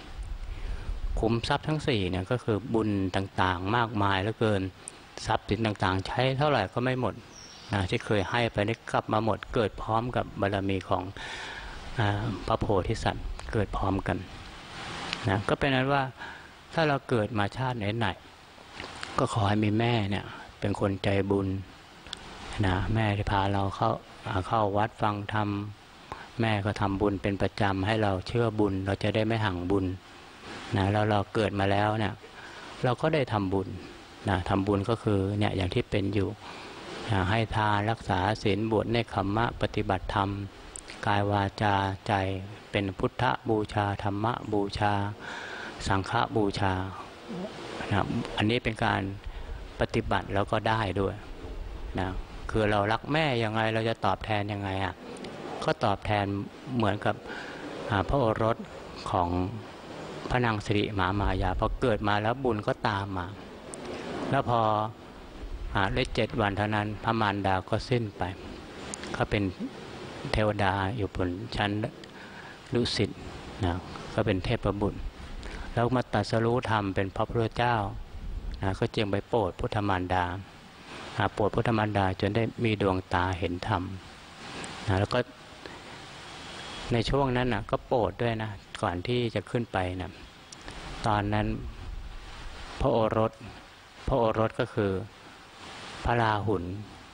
4ขุมทรัพย์ทั้ง4เนี่ยก็คือบุญต่างๆมากมายเหลือเกินทรัพย์สินต่างๆใช้เท่าไหร่ก็ไม่หมดนะที่เคยให้ไปนี่กลับมาหมดเกิดพร้อมกับบารมีของพระโพธิสัตว์เกิดพร้อมกันนะก็เป็นนั้นว่าถ้าเราเกิดมาชาติไหนๆก็ขอให้มีแม่เนี่ยเป็นคนใจบุญนะแม่ที่พาเราเข้าวัดฟังธรรมแม่ก็ทำบุญเป็นประจำให้เราเชื่อบุญเราจะได้ไม่ห่างบุญนะแล้วเราเกิดมาแล้วเนี่ยเราก็ได้ทำบุญนะทำบุญก็คือเนี่ยอย่างที่เป็นอยู่นะให้ทานรักษาศีลบวชเนกขัมมะปฏิบัติธรรมกายวาจาใจเป็นพุทธบูชาธรรมบูชาสังฆบูชานะอันนี้เป็นการปฏิบัติแล้วก็ได้ด้วยนะคือเรารักแม่ยังไงเราจะตอบแทนยังไงอ่ะก็ตอบแทนเหมือนกับพระโอรสของพระนางสิริมหามายาพอเกิดมาแล้วบุญก็ตามมาแล้วพอได้7 วันเท่านั้นพระมารดาก็สิ้นไปก็เป็นเทวดาอยู่บนชั้นดุสิตนะก็เป็นเทพบุตรแล้วมาตรัสรู้ธรรมเป็นพระพุทธเจ้านะก็จึงไปโปรดพุทธมารดาโปรดพุทธมารดาจนได้มีดวงตาเห็นธรรมนะแล้วก็ในช่วงนั้นนะก็โปรดด้วยนะก่อนที่จะขึ้นไปนะตอนนั้นพระโอรสก็คือพระราหุล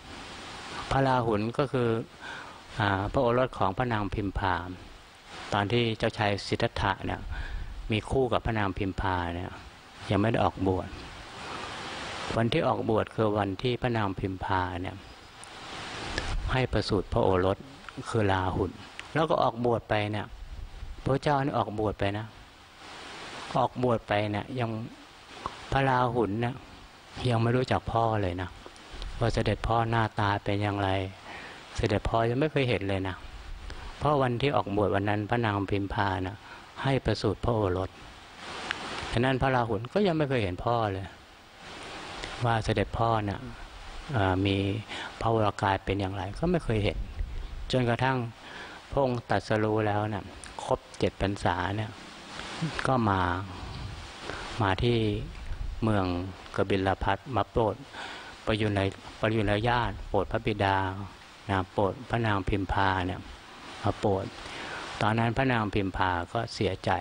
ก็คือพระโอรสของพระนางพิมพาตอนที่เจ้าชายสิทธัตถะเนี่ยมีคู่กับพระนางพิมพาเนี่ยยังไม่ได้ออกบวชวันที่ออกบวชคือวันที่พระนางพิมพาเนี่ยให้ประสูติพระโอรสคือราหุลแล้วก็ออกบวชไปเนี่ยพระเจ้านี่ออกบวชไปนะออกบวชไปเนี่ยยังพระราหุลเนี่ยยังไม่รู้จักพ่อเลยนะว่าเสด็จพ่อหน้าตาเป็นอย่างไรเสด็จพ่อยังไม่เคยเห็นเลยนะเพราะวันที่ออกบวชวันนั้นพระนางพิมพานะให้ประสูติพระโอรสฉะนั้นพระราหุลก็ยังไม่เคยเห็นพ่อเลยว่าเสด็จพ่อเนี่ยมีพระวรากายเป็นอย่างไรก็ไม่เคยเห็นจนกระทั่งพระองค์ตรัสรู้แล้วเนี่ยครบ7 พรรษาเนี่ยก็มาที่เมืองกบิลพัสมาโปรดประยุรญาติโปรดพระบิดานะโปรดพระนางพิมพาเนี่ยมาโปรดตอนนั้นพระนางพิมพาก็เสียใจ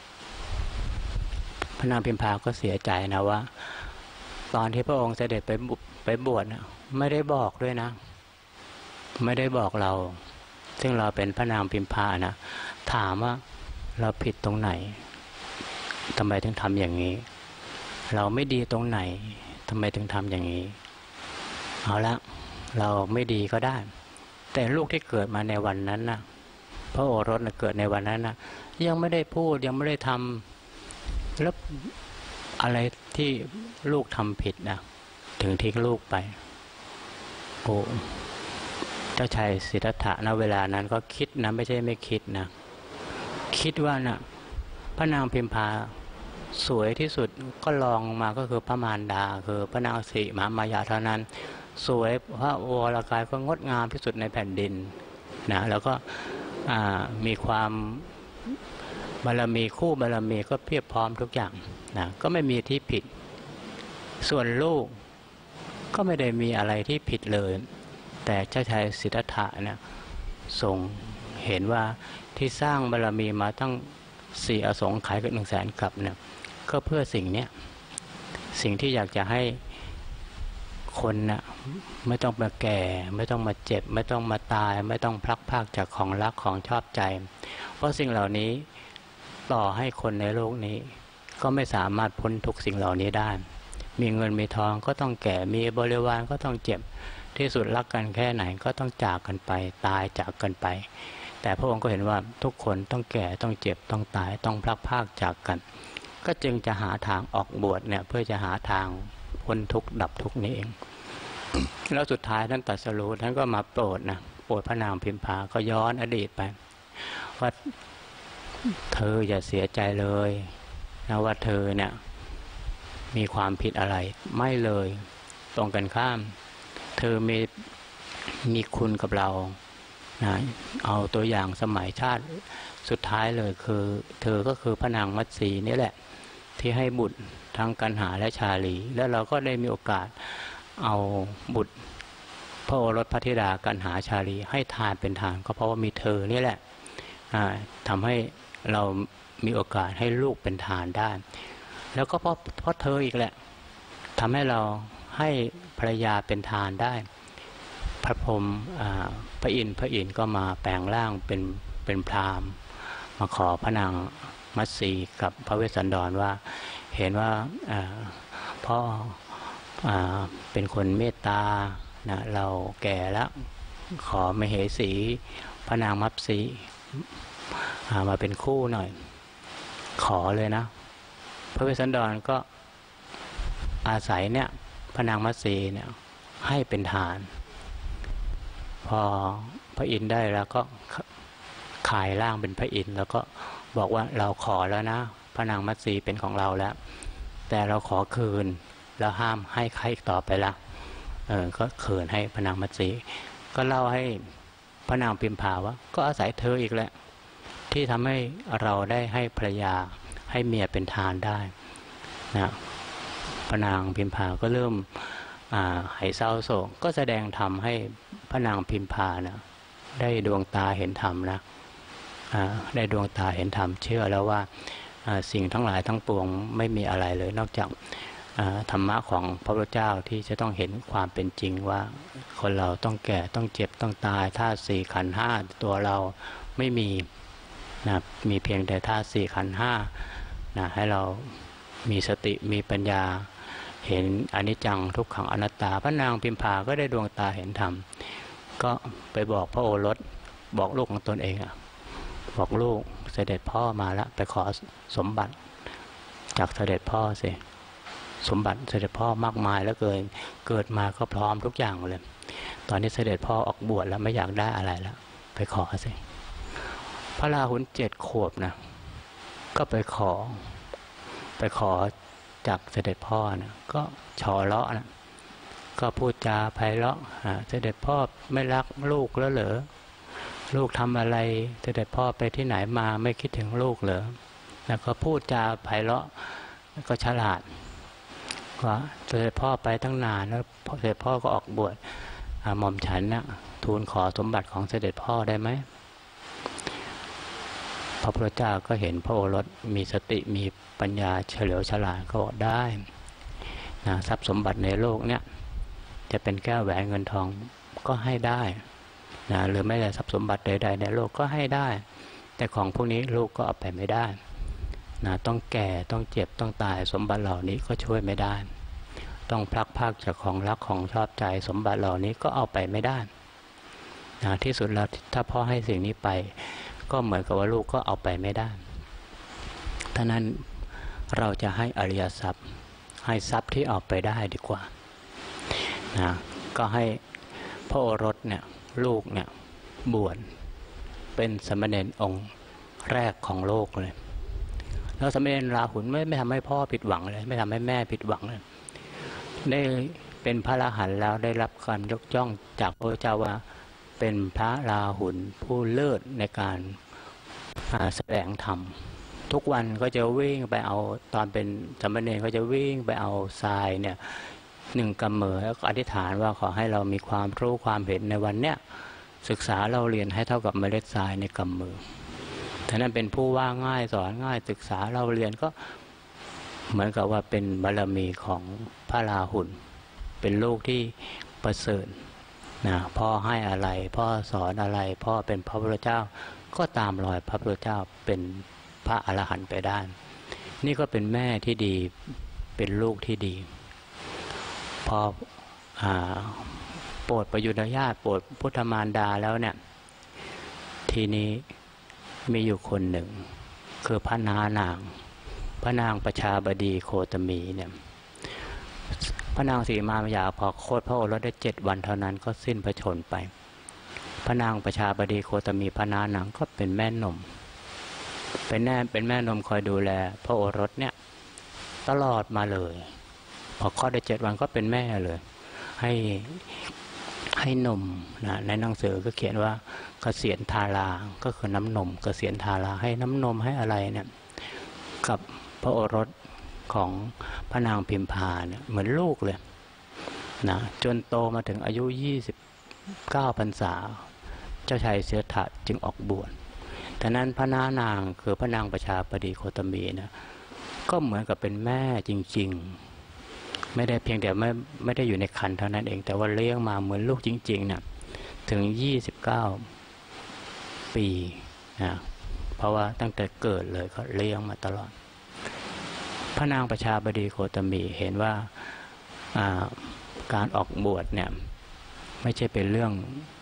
พระนางพิมพาก็เสียใจนะว่าตอนที่พระองค์เสด็จไปบวชนะไม่ได้บอกด้วยนะไม่ได้บอกเราซึ่งเราเป็นพระนางพิมพานะถามว่าเราผิดตรงไหนทำไมถึงทำอย่างนี้เราไม่ดีตรงไหนทำไมถึงทำอย่างนี้เอาละเราไม่ดีก็ได้แต่ลูกที่เกิดมาในวันนั้นนะพระโอรสเกิดในวันนั้นนะยังไม่ได้พูดยังไม่ได้ทำแล้วอะไรที่ลูกทำผิดนะถึงทิ้งลูกไปโอ้เจ้าชายสิทธัตถะณเวลานั้นก็คิดนะไม่ใช่ไม่คิดนะคิดว่านะพระนางพิมพาสวยที่สุดก็ลองมาก็คือพระมารดาคือพระนางสิริมหามายาเท่านั้นสวยพระวรกายก็งดงามที่สุดในแผ่นดินนะแล้วก็มีความบารมีคู่บารมีก็เพียบพร้อมทุกอย่างนะก็ไม่มีที่ผิดส่วนลูกก็ไม่ได้มีอะไรที่ผิดเลยแต่เจ้าชายสิทธัตถะเนี่ยทรงเห็นว่าที่สร้างบารมีมาตั้ง 4 อสงไขยกับ100,000 กับเนี่ยก็เพื่อสิ่งเนี้ยสิ่งที่อยากจะให้คนน่ะไม่ต้องมาแก่ไม่ต้องมาเจ็บไม่ต้องมาตายไม่ต้องพลัดพรากจากของรักของชอบใจเพราะสิ่งเหล่านี้ต่อให้คนในโลกนี้ก็ไม่สามารถพ้นทุกสิ่งเหล่านี้ได้มีเงินมีทองก็ต้องแก่มีบริวารก็ต้องเจ็บที่สุดรักกันแค่ไหนก็ต้องจากกันไปตายจากกันไปแต่พระองค์ก็เห็นว่าทุกคนต้องแก่ต้องเจ็บต้องตายต้องพลัดพรากจากกันก็จึงจะหาทางออกบวชเนี่ยเพื่อจะหาทางพ้นทุกข์ดับทุกข์นี้เองแล้วสุดท้ายท่านตรัสรู้ท่านก็มาโปรดนะโปรดพระนางพิมพาก็ย้อนอดีตไปว่าเธออย่าเสียใจเลยนะว่าเธอเนี่ยมีความผิดอะไรไม่เลยตรงกันข้ามเธอมีคุณกับเรานะเอาตัวอย่างสมัยชาติสุดท้ายเลยคือเธอก็คือพระนางมัตสีนี่แหละที่ให้บุตรทั้งกันหาและชาลีแล้วเราก็ได้มีโอกาสเอาบุตรพระโอรสพระธิดากันหาชาลีให้ทานเป็นทานก็เพราะว่ามีเธอนี่แหละทำให้เรามีโอกาสให้ลูกเป็นทานได้แล้วก็เพราะเธออีกแหละทำให้เราให้ภรรยาเป็นทานได้พระพรหมพระอินทร์ก็มาแปลงร่างเป็นพราหมณ์มาขอพระนางมัตสีกับพระเวสสันดรว่าเห็นว่าพ่อเป็นคนเมตตานะเราแก่แล้วขอมเหสีพระนางมัตสีมาเป็นคู่หน่อยขอเลยนะพระเวสสันดรก็อาศัยเนี่ยพระนางมัตสีเนี่ยให้เป็นทานพอพระอินทร์ได้แล้วก็ขายร่างเป็นพระอินทร์แล้วก็บอกว่าเราขอแล้วนะพระนางมัตสีเป็นของเราแล้วแต่เราขอคืนแล้วห้ามให้ใครต่อไปละก็คืนให้พระนางมัตสีก็เล่าให้พระนางพิมพาว่าก็อาศัยเธออีกแหละที่ทำให้เราได้ให้ภรรยาให้เมียเป็นทานได้นะพระนางพิมพาก็เริ่มหายเศร้าโศกก็แสดงธรรมให้พระนางพิมพานะได้ดวงตาเห็นธรรมนะได้ดวงตาเห็นธรรมเชื่อแล้วว่าสิ่งทั้งหลายทั้งปวงไม่มีอะไรเลยนอกจากธรรมะของพระพุทธเจ้าที่จะต้องเห็นความเป็นจริงว่าคนเราต้องแก่ต้องเจ็บต้องตายธาตุสี่ขันธ์ห้าตัวเราไม่มีนะมีเพียงแต่ธาตุสี่ขันธ์ห้านะให้เรามีสติมีปัญญาเห็นอนิจจังทุกขังอนัตตาพระนางพิมพาก็ได้ดวงตาเห็นธรรมก็ไปบอกพระโอรสบอกลูกของตนเองบอกลูกเสด็จพ่อมาแล้วไปขอสมบัติจากเสด็จพ่อสิสมบัติเสด็จพ่อมากมายแล้วเกิดมาก็พร้อมทุกอย่างเลยตอนนี้เสด็จพ่อออกบวชแล้วไม่อยากได้อะไรแล้วไปขอสิพระราหุล7 ขวบนะก็ไปขอจากเสด็จพ่อนะก็ฉอเลาะนะก็พูดจาไพเราะเสด็จพ่อไม่รักลูกแล้วเหรอลูกทำอะไรเสด็จพ่อไปที่ไหนมาไม่คิดถึงลูกเหรอแล้วก็พูดจาไพเราะก็ฉลาดว่าเสด็จพ่อไปตั้งนานแล้วเสด็จพ่อก็ออกบวชหม่อมฉันนะทูลขอสมบัติของเสด็จพ่อได้ไหมพระพุทธเจ้าก็เห็นพระโอรสมีสติมีปัญญาเฉลียวฉลาดก็บอกได้นะทรัพย์สมบัติในโลกเนี่ยจะเป็นแก้วแหวนเงินทองก็ให้ได้นะหรือไม่แต่ทรัพย์สมบัติใดๆในโลกก็ให้ได้แต่ของพวกนี้ลูกก็เอาไปไม่ได้นะต้องแก่ต้องเจ็บต้องตายสมบัติเหล่านี้ก็ช่วยไม่ได้ต้องพลัดพรากจากของรักของชอบใจสมบัติเหล่านี้ก็เอาไปไม่ได้นะที่สุดแล้วถ้าพ่อให้สิ่งนี้ไปก็เหมือนกับว่าลูกก็เอาไปไม่ได้ท่านั้นเราจะให้อริยทรัพย์ให้ทรัพย์ที่เอาไปได้ดีกว่านะก็ให้พระโอรสเนี่ยลูกเนี่ยบวชเป็นสมณเณรองค์แรกของโลกเลยแล้วสมณเณรราหุลไม่ทำให้พ่อผิดหวังเลยไม่ทำให้แม่ผิดหวังเลยได้เป็นพระอรหันต์แล้วได้รับการยกย่องจากพระเจ้าว่าเป็นพระราหุลผู้เลิศในการแสดงธรรมทุกวันก็จะวิ่งไปเอาตอนเป็นสมณเณรก็จะวิ่งไปเอาทรายเนี่ย1 กำมือแล้วก็อธิษฐานว่าขอให้เรามีความรู้ความเห็นในวันเนี้ยศึกษาเราเรียนให้เท่ากับเมล็ดทรายในกำมือท่านนั้นเป็นผู้ว่าง่ายสอนง่ายศึกษาเราเรียนก็เหมือนกับว่าเป็นบารมีของพระราหุลเป็นลูกที่ประเสริฐนะพ่อให้อะไรพ่อสอนอะไรพ่อเป็นพระพุทธเจ้าก็ตามรอยพระพุทธเจ้าเป็นพระอรหันต์ไปได้นี่ก็เป็นแม่ที่ดีเป็นลูกที่ดีพอโปรดประยุรญาติโปรดพุทธมารดาแล้วเนี่ยทีนี้มีอยู่คนหนึ่งคือพระนางประชาบดีโคตมีเนี่ยพระนางสีมามายาพอโคตรพระโอรสได้7 วันเท่านั้นก็สิ้นพระชนไปพระนางประชาบดีโคตมีพระนางก็เป็นแม่นมเป็นแม่นมคอยดูแลพระโอรสเนี่ยตลอดมาเลยพอคลอดได้7 วันก็เป็นแม่เลยให้นมนะในหนังสือก็เขียนว่าเกษียณทาราก็คือน้ำนมเกษียณทาราให้น้ำนมให้อะไรเนี่ยกับพระโอรสของพระนางพิมพาเนี่ยเหมือนลูกเลยนะจนโตมาถึงอายุ29 พรรษาเจ้าชายสิทธัตถะจึงออกบวชแต่นั้นพระนางคือพระนางประชาบดีโคตมีนะก็เหมือนกับเป็นแม่จริงๆไม่ได้เพียงแต่ไม่ได้อยู่ในครรภ์เท่านั้นเองแต่ว่าเลี้ยงมาเหมือนลูกจริงๆนะถึง29 ปีนะเพราะว่าตั้งแต่เกิดเลยก็เลี้ยงมาตลอดพระนางประชาบดีโคตมีเห็นว่าการออกบวชเนี่ยไม่ใช่เป็นเรื่อง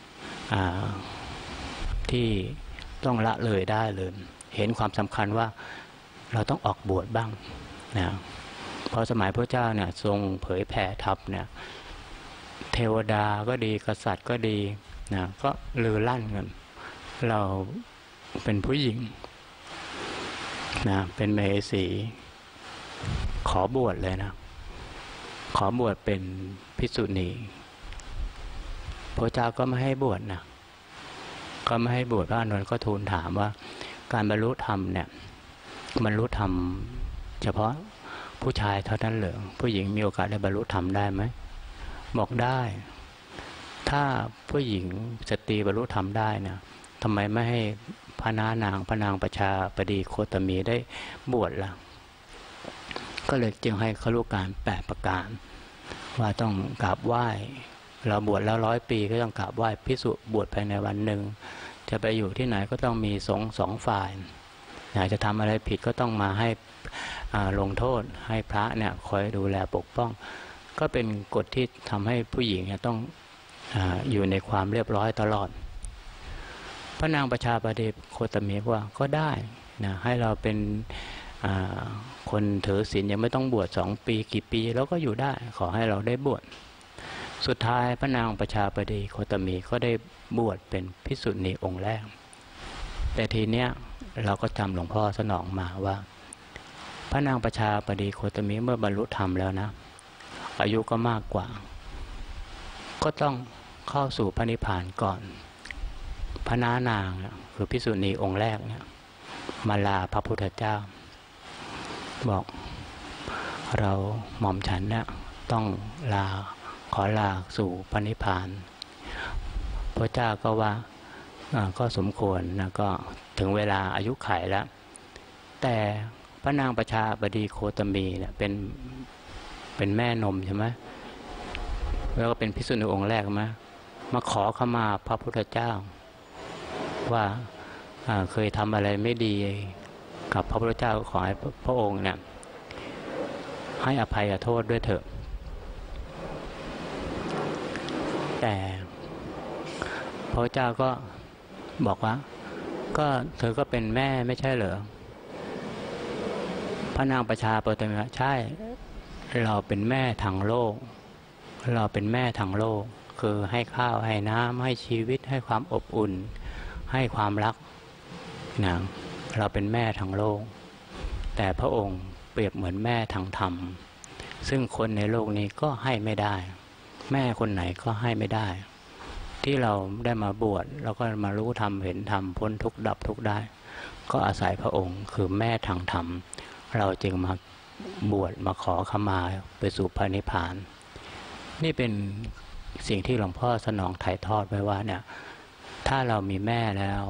ที่ต้องละเลยได้เลยเห็นความสำคัญว่าเราต้องออกบวชบ้างนะพอสมัยพระเจ้าเนี่ยทรงเผยแผ่ธรรมเนี่ยเทวดาก็ดีกษัตริย์ก็ดีนะก็ลือลั่นกันเราเป็นผู้หญิงนะเป็นมเหสีขอบวชเลยนะขอบวชเป็นภิกษุณีพระเจ้าก็ไม่ให้บวชนะก็ไม่ให้บวชพระอานนท์ก็ทูลถามว่าการบรรลุธรรมเนี่ยบรรลุธรรมเฉพาะผู้ชายเท่านั้นเหรอผู้หญิงมีโอกาสได้บรรลุธรรมได้ไหมบอกได้ถ้าผู้หญิงสตรีบรรลุธรรมได้นะทำไมไม่ให้พระนางประชาบดีโคตมีได้บวชล่ะก็เลยจึงให้ขลุการ8 ประการว่าต้องกราบไหว้เราบวชแล้ว100 ปีก็ต้องกราบไหว้ภิกษุบวชภายในวันหนึ่งจะไปอยู่ที่ไหนก็ต้องมีสงฆ์2 ฝ่ายอยากจะทำอะไรผิดก็ต้องมาให้ลงโทษให้พระเนี่ยคอยดูแลปกป้องก็เป็นกฎที่ทำให้ผู้หญิงเนี่ยต้องอยู่ในความเรียบร้อยตลอดพระนางประชาบดีโคตมีว่าก็ได้นะให้เราเป็นคนถือศีลยังไม่ต้องบวช2 ปีกี่ปีแล้วก็อยู่ได้ขอให้เราได้บวชสุดท้ายพระนางประชาบดีโคตมีก็ได้บวชเป็นภิกษุณีองค์แรกแต่ทีเนี้ยเราก็จำหลวงพ่อสนองมาว่าพระนางประชาบดีโคตมีเมื่อบรรลุธรรมแล้วนะอายุก็มากกว่าก็ต้องเข้าสู่พระนิพพานก่อนพระนางคือภิกษุณีองค์แรกเนี่ยมาลาพระพุทธเจ้าบอกเราหม่อมฉันเนี่ยต้องขอลาสู่พระนิพพานพระเจ้าก็ว่าก็สมควรนะก็ถึงเวลาอายุขัยแล้วแต่พระนางประชาบดีโคตมีเนี่ยเป็นแม่นมใช่ไหมแล้วก็เป็นภิกษุณีองค์แรกไหมมาขอเข้ามาพระพุทธเจ้าว่าเคยทำอะไรไม่ดีกับพระพุทธเจ้าขอให้พระองค์เนี่ยให้อภัยโทษด้วยเถอะแต่พระเจ้าก็บอกว่าก็เธอก็เป็นแม่ไม่ใช่เหรอพระนางประชาบดีใช่เราเป็นแม่ทางโลกเราเป็นแม่ทางโลกคือให้ข้าวให้น้ำให้ชีวิตให้ความอบอุ่นให้ความรักนะเราเป็นแม่ทางโลกแต่พระองค์เปรียบเหมือนแม่ทางธรรมซึ่งคนในโลกนี้ก็ให้ไม่ได้แม่คนไหนก็ให้ไม่ได้ที่เราได้มาบวชเราก็มารู้ธรรมเห็นธรรมพ้นทุกข์ดับทุกข์ได้ก็อาศัยพระองค์คือแม่ทางธรรมเราจึงมาบวชมาขอขมาไปสู่พระนิพพานนี่เป็นสิ่งที่หลวงพ่อสนองถ่ายทอดไว้ว่าเนี่ยถ้าเรามีแม่แล้ว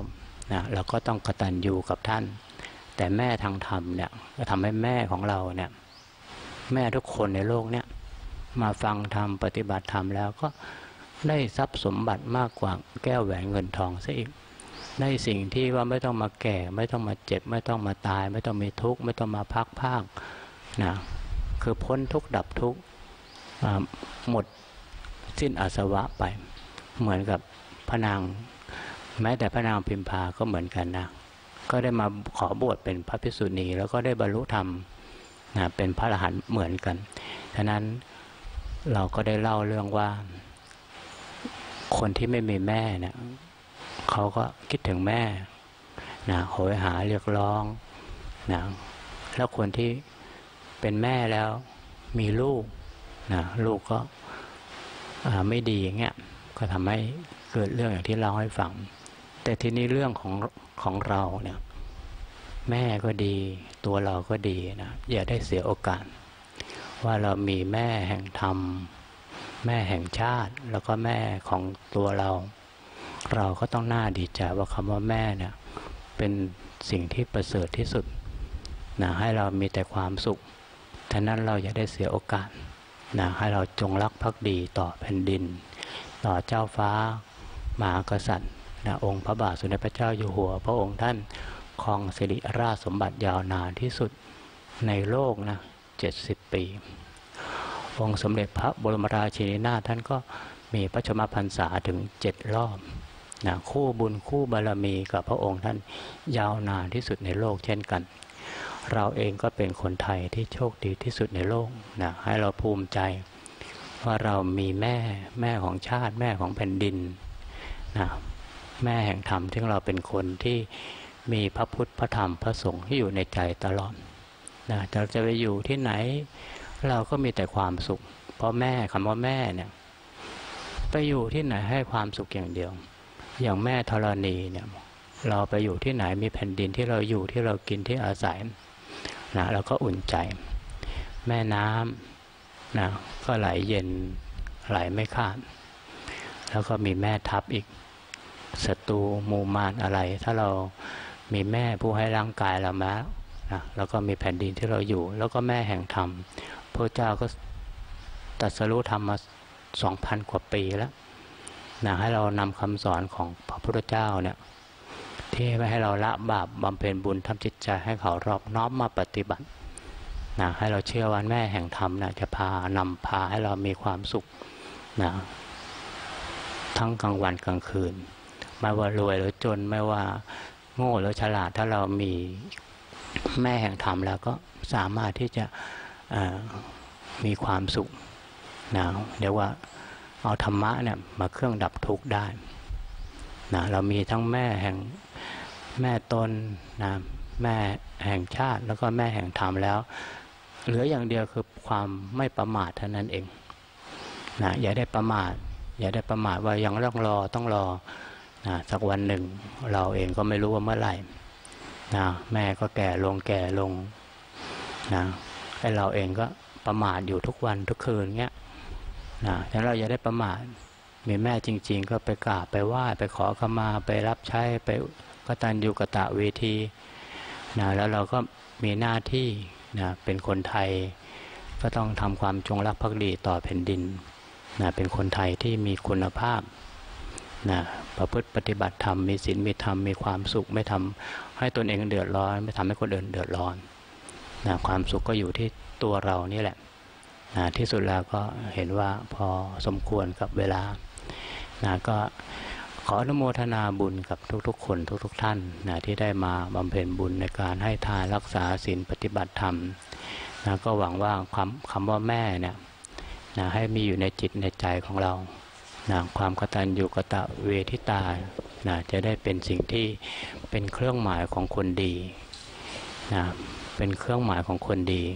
นะเราก็ต้องกตัญญูกับท่านแต่แม่ทางธรรมเนี่ยก็ทำให้แม่ของเราเนี่ยแม่ทุกคนในโลกเนี่ยมาฟังธรรมปฏิบัติธรรมแล้วก็ได้ทรัพย์สมบัติมากกว่าแก้วแหวนเงินทองซะอีกได้สิ่งที่ว่าไม่ต้องมาแก่ไม่ต้องมาเจ็บไม่ต้องมาตายไม่ต้องมีทุกข์ไม่ต้องมาพักภาคนะคือพ้นทุกข์ดับทุกข์หมดสิ้นอาสวะไปเหมือนกับพระนางแม้แต่พระนางพิมพาก็เหมือนกันนะก็ได้มาขอบวชเป็นพระภิกษุณีแล้วก็ได้บรรลุธรรมนะเป็นพระอรหันต์เหมือนกันฉะนั้นเราก็ได้เล่าเรื่องว่าคนที่ไม่มีแม่เนี่ยเขาก็คิดถึงแม่นะโหยหาเรียกร้องนะแล้วคนที่เป็นแม่แล้วมีลูกนะลูกก็ไม่ดีอย่างเงี้ยก็ทำให้เกิดเรื่องอย่างที่เล่าให้ฟังแต่ทีนี้เรื่องของเราเนี่ยแม่ก็ดีตัวเราก็ดีนะอย่าได้เสียโอกาสว่าเรามีแม่แห่งธรรมแม่แห่งชาติแล้วก็แม่ของตัวเราก็ต้องน่าดีใจว่าคำว่าแม่เนี่ยเป็นสิ่งที่ประเสริฐที่สุดนะให้เรามีแต่ความสุขฉะนั้นเราอย่าได้เสียโอกาสนะให้เราจงรักภักดีต่อแผ่นดินต่อเจ้าฟ้ามหากษัตริย์นะองค์พระบาทสมเด็จพระเจ้าอยู่หัวพระองค์ท่านครองสิริราชสมบัติยาวนานที่สุดในโลกนะ70 ปีองค์สมเด็จพระบรมราชินีนาถท่านก็มีพระชนมพรรษาถึง7 รอบนะคู่บุญคู่บารมีกับพระองค์ท่านยาวนานที่สุดในโลกเช่นกันเราเองก็เป็นคนไทยที่โชคดีที่สุดในโลกนะให้เราภูมิใจว่าเรามีแม่ของชาติแม่ของแผ่นดินนะแม่แห่งธรรมที่เราเป็นคนที่มีพระพุทธพระธรรมพระสงฆ์ที่อยู่ในใจตลอดนะเราจะไปอยู่ที่ไหนเราก็มีแต่ความสุขเพราะแม่คำว่าแม่เนี่ยไปอยู่ที่ไหนให้ความสุขอย่างเดียวอย่างแม่ธรณีเนี่ยเราไปอยู่ที่ไหนมีแผ่นดินที่เราอยู่ที่เรากินที่อาศัยนะเราก็อุ่นใจแม่น้ำนะก็ไหลเย็นไหลไม่ขาดแล้วก็มีแม่ทัพอีกศัตรูหมู่มารอะไรถ้าเรามีแม่ผู้ให้ร่างกายเรามานะแล้วก็มีแผ่นดินที่เราอยู่แล้วก็แม่แห่งธรรมพระเจ้าก็ตรัสรู้ธรรมมา 2,000 กว่าปีแล้วนะให้เรานำคำสอนของพระพุทธเจ้าเนี่ยที่ให้เราละบาปบำเพ็ญบุญทำจิตใจให้เขารอบน้อมมาปฏิบัตินะให้เราเชื่อว่าแม่แห่งธรรมนะจะนำพาให้เรามีความสุขนะทั้งกลางวันกลางคืนไม่ว่ารวยหรือจนไม่ว่าโง่หรือฉลาดถ้าเรามีแม่แห่งธรรมแล้วก็สามารถที่จะมีความสุขนะเดี๋ยวว่าเอาธรรมะเนี่ยมาเครื่องดับทุกข์ได้นะเรามีทั้งแม่ตนนะแม่แห่งชาติแล้วก็แม่แห่งธรรมแล้วเหลืออย่างเดียวคือความไม่ประมาทเท่านั้นเองนะอย่าได้ประมาทว่ายังต้องรอนะสักวันหนึ่งเราเองก็ไม่รู้ว่าเมื่อไหร่นะแม่ก็แก่ลงนะให้เราเองก็ประมาทอยู่ทุกวันทุกคืนเงี้ยนะฉะนั้นเราอย่าได้ประมาทมีแม่จริงๆก็ไปกราบไปไหว้ไปขอขมาไปรับใช้ไปกตัญญูกตเวทีนะแล้วเราก็มีหน้าที่นะเป็นคนไทยก็ต้องทำความจงรักภักดีต่อแผ่นดินนะเป็นคนไทยที่มีคุณภาพนะประพฤติปฏิบัติธรรมมีศีลมีธรรมมีความสุขไม่ทำให้ตนเองเดือดร้อนไม่ทำให้คนอื่นเดือดร้อนนะความสุขก็อยู่ที่ตัวเรานี่แหละนะที่สุดแล้วก็เห็นว่าพอสมควรกับเวลานะก็ขออนุโมทนาบุญกับทุกๆคนทุกท่านนะที่ได้มาบำเพ็ญบุญในการให้ทานรักษาศีลปฏิบัติธรรมนะก็หวังว่าคำว่าแม่เนี่ยนะให้มีอยู่ในจิตในใจของเรานะความกตัญญูกตเวทิตานะจะได้เป็นสิ่งที่เป็นเครื่องหมายของคนดีนะเป็นเครื่องหมายของคนดี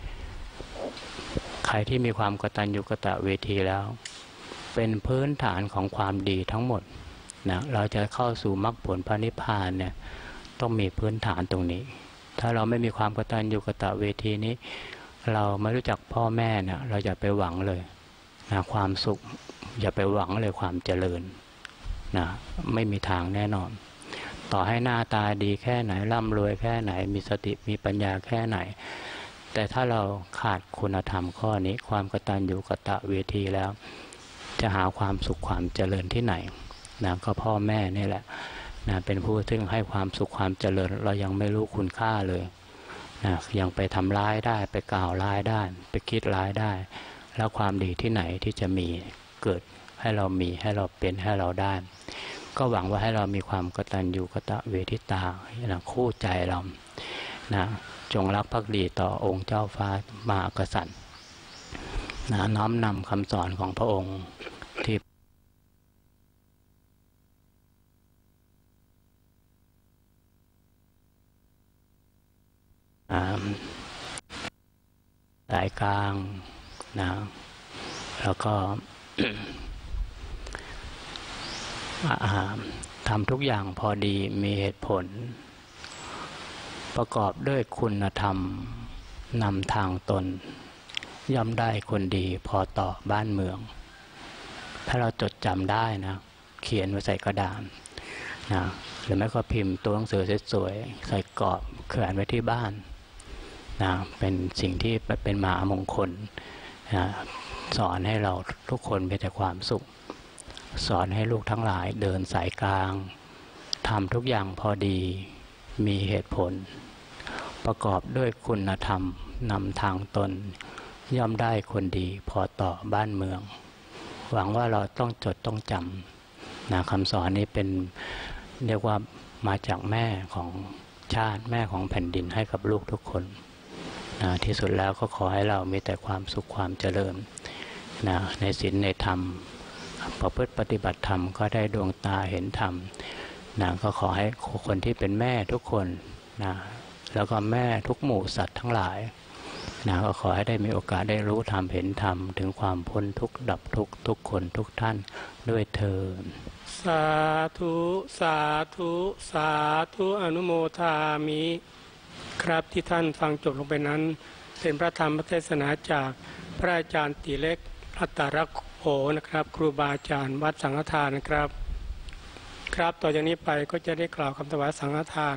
ใครที่มีความกตัญญูกตเวทีแล้วเป็นพื้นฐานของความดีทั้งหมดนะเราจะเข้าสู่มรรคผลพระนิพพานเนี่ยต้องมีพื้นฐานตรงนี้ถ้าเราไม่มีความกตัญญูกตเวทีนี้เราไม่รู้จักพ่อแม่เนี่ยเราอย่าไปหวังเลยนะความสุขอย่าไปหวังเลยความเจริญนะไม่มีทางแน่นอนต่อให้หน้าตาดีแค่ไหนร่ำรวยแค่ไหนมีสติมีปัญญาแค่ไหนแต่ถ้าเราขาดคุณธรรมข้อนี้ความกตัญญูกตเวทีแล้วจะหาความสุขความเจริญที่ไหนนะก็พ่อแม่นี่แหละนะเป็นผู้ซึ่งให้ความสุขความเจริญเรายังไม่รู้คุณค่าเลยนะยังไปทำร้ายได้ไปกล่าวร้ายได้ไปคิดร้ายได้แล้วความดีที่ไหนที่จะมีเกิดให้เรามีให้เราเป็นให้เราได้ก็หวังว่าให้เรามีความกตัญญูกตเวทิตานะคู่ใจเรานะจงรักภักดีต่อองค์เจ้าฟ้ามหากษัตริย์นะน้อมนำคำสอนของพระองค์ที่สายกลางนะแล้วก็ ทำทุกอย่างพอดีมีเหตุผลประกอบด้วยคุณธรรมนำทางตนย่อมได้คนดีพอต่อบ้านเมืองถ้าเราจดจำได้นะเขียนไว้ใส่กระดาษนะหรือไม่ก็พิมพ์ตัวหนังสือสวยๆใส่กรอบแขวนไว้ที่บ้านนะเป็นสิ่งที่เป็นมหามงคลนะสอนให้เราทุกคนมีแต่ความสุขสอนให้ลูกทั้งหลายเดินสายกลางทำทุกอย่างพอดีมีเหตุผลประกอบด้วยคุณธรรมนำทางตนย่อมได้คนดีพอต่อบ้านเมืองหวังว่าเราต้องจดต้องจำนะคำสอนนี้เป็นเรียกว่ามาจากแม่ของชาติแม่ของแผ่นดินให้กับลูกทุกคนนะที่สุดแล้วก็ขอให้เรามีแต่ความสุขความเจริญนะในศีลในธรรมประพฤติปฏิบัติธรรมก็ได้ดวงตาเห็นธรรมนะก็ขอให้คนที่เป็นแม่ทุกคนนะแล้วก็แม่ทุกหมู่สัตว์ทั้งหลายนะก็ขอให้ได้มีโอกาสได้รู้ธรรมเห็นธรรมถึงความพ้นทุกข์ดับทุกข์ทุกคนทุกท่านด้วยเทอญสาธุสาธุสาธุอนุโมทามิครับที่ท่านฟังจบลงไปนั้นเป็นพระธรรมเทศนาจากพระอาจารย์ติเล็กอัตตรักโขนะครับครูบาอาจารย์วัดสังฆทานนะครับครับต่อจากนี้ไปก็จะได้กล่าวคำถวายสังฆทาน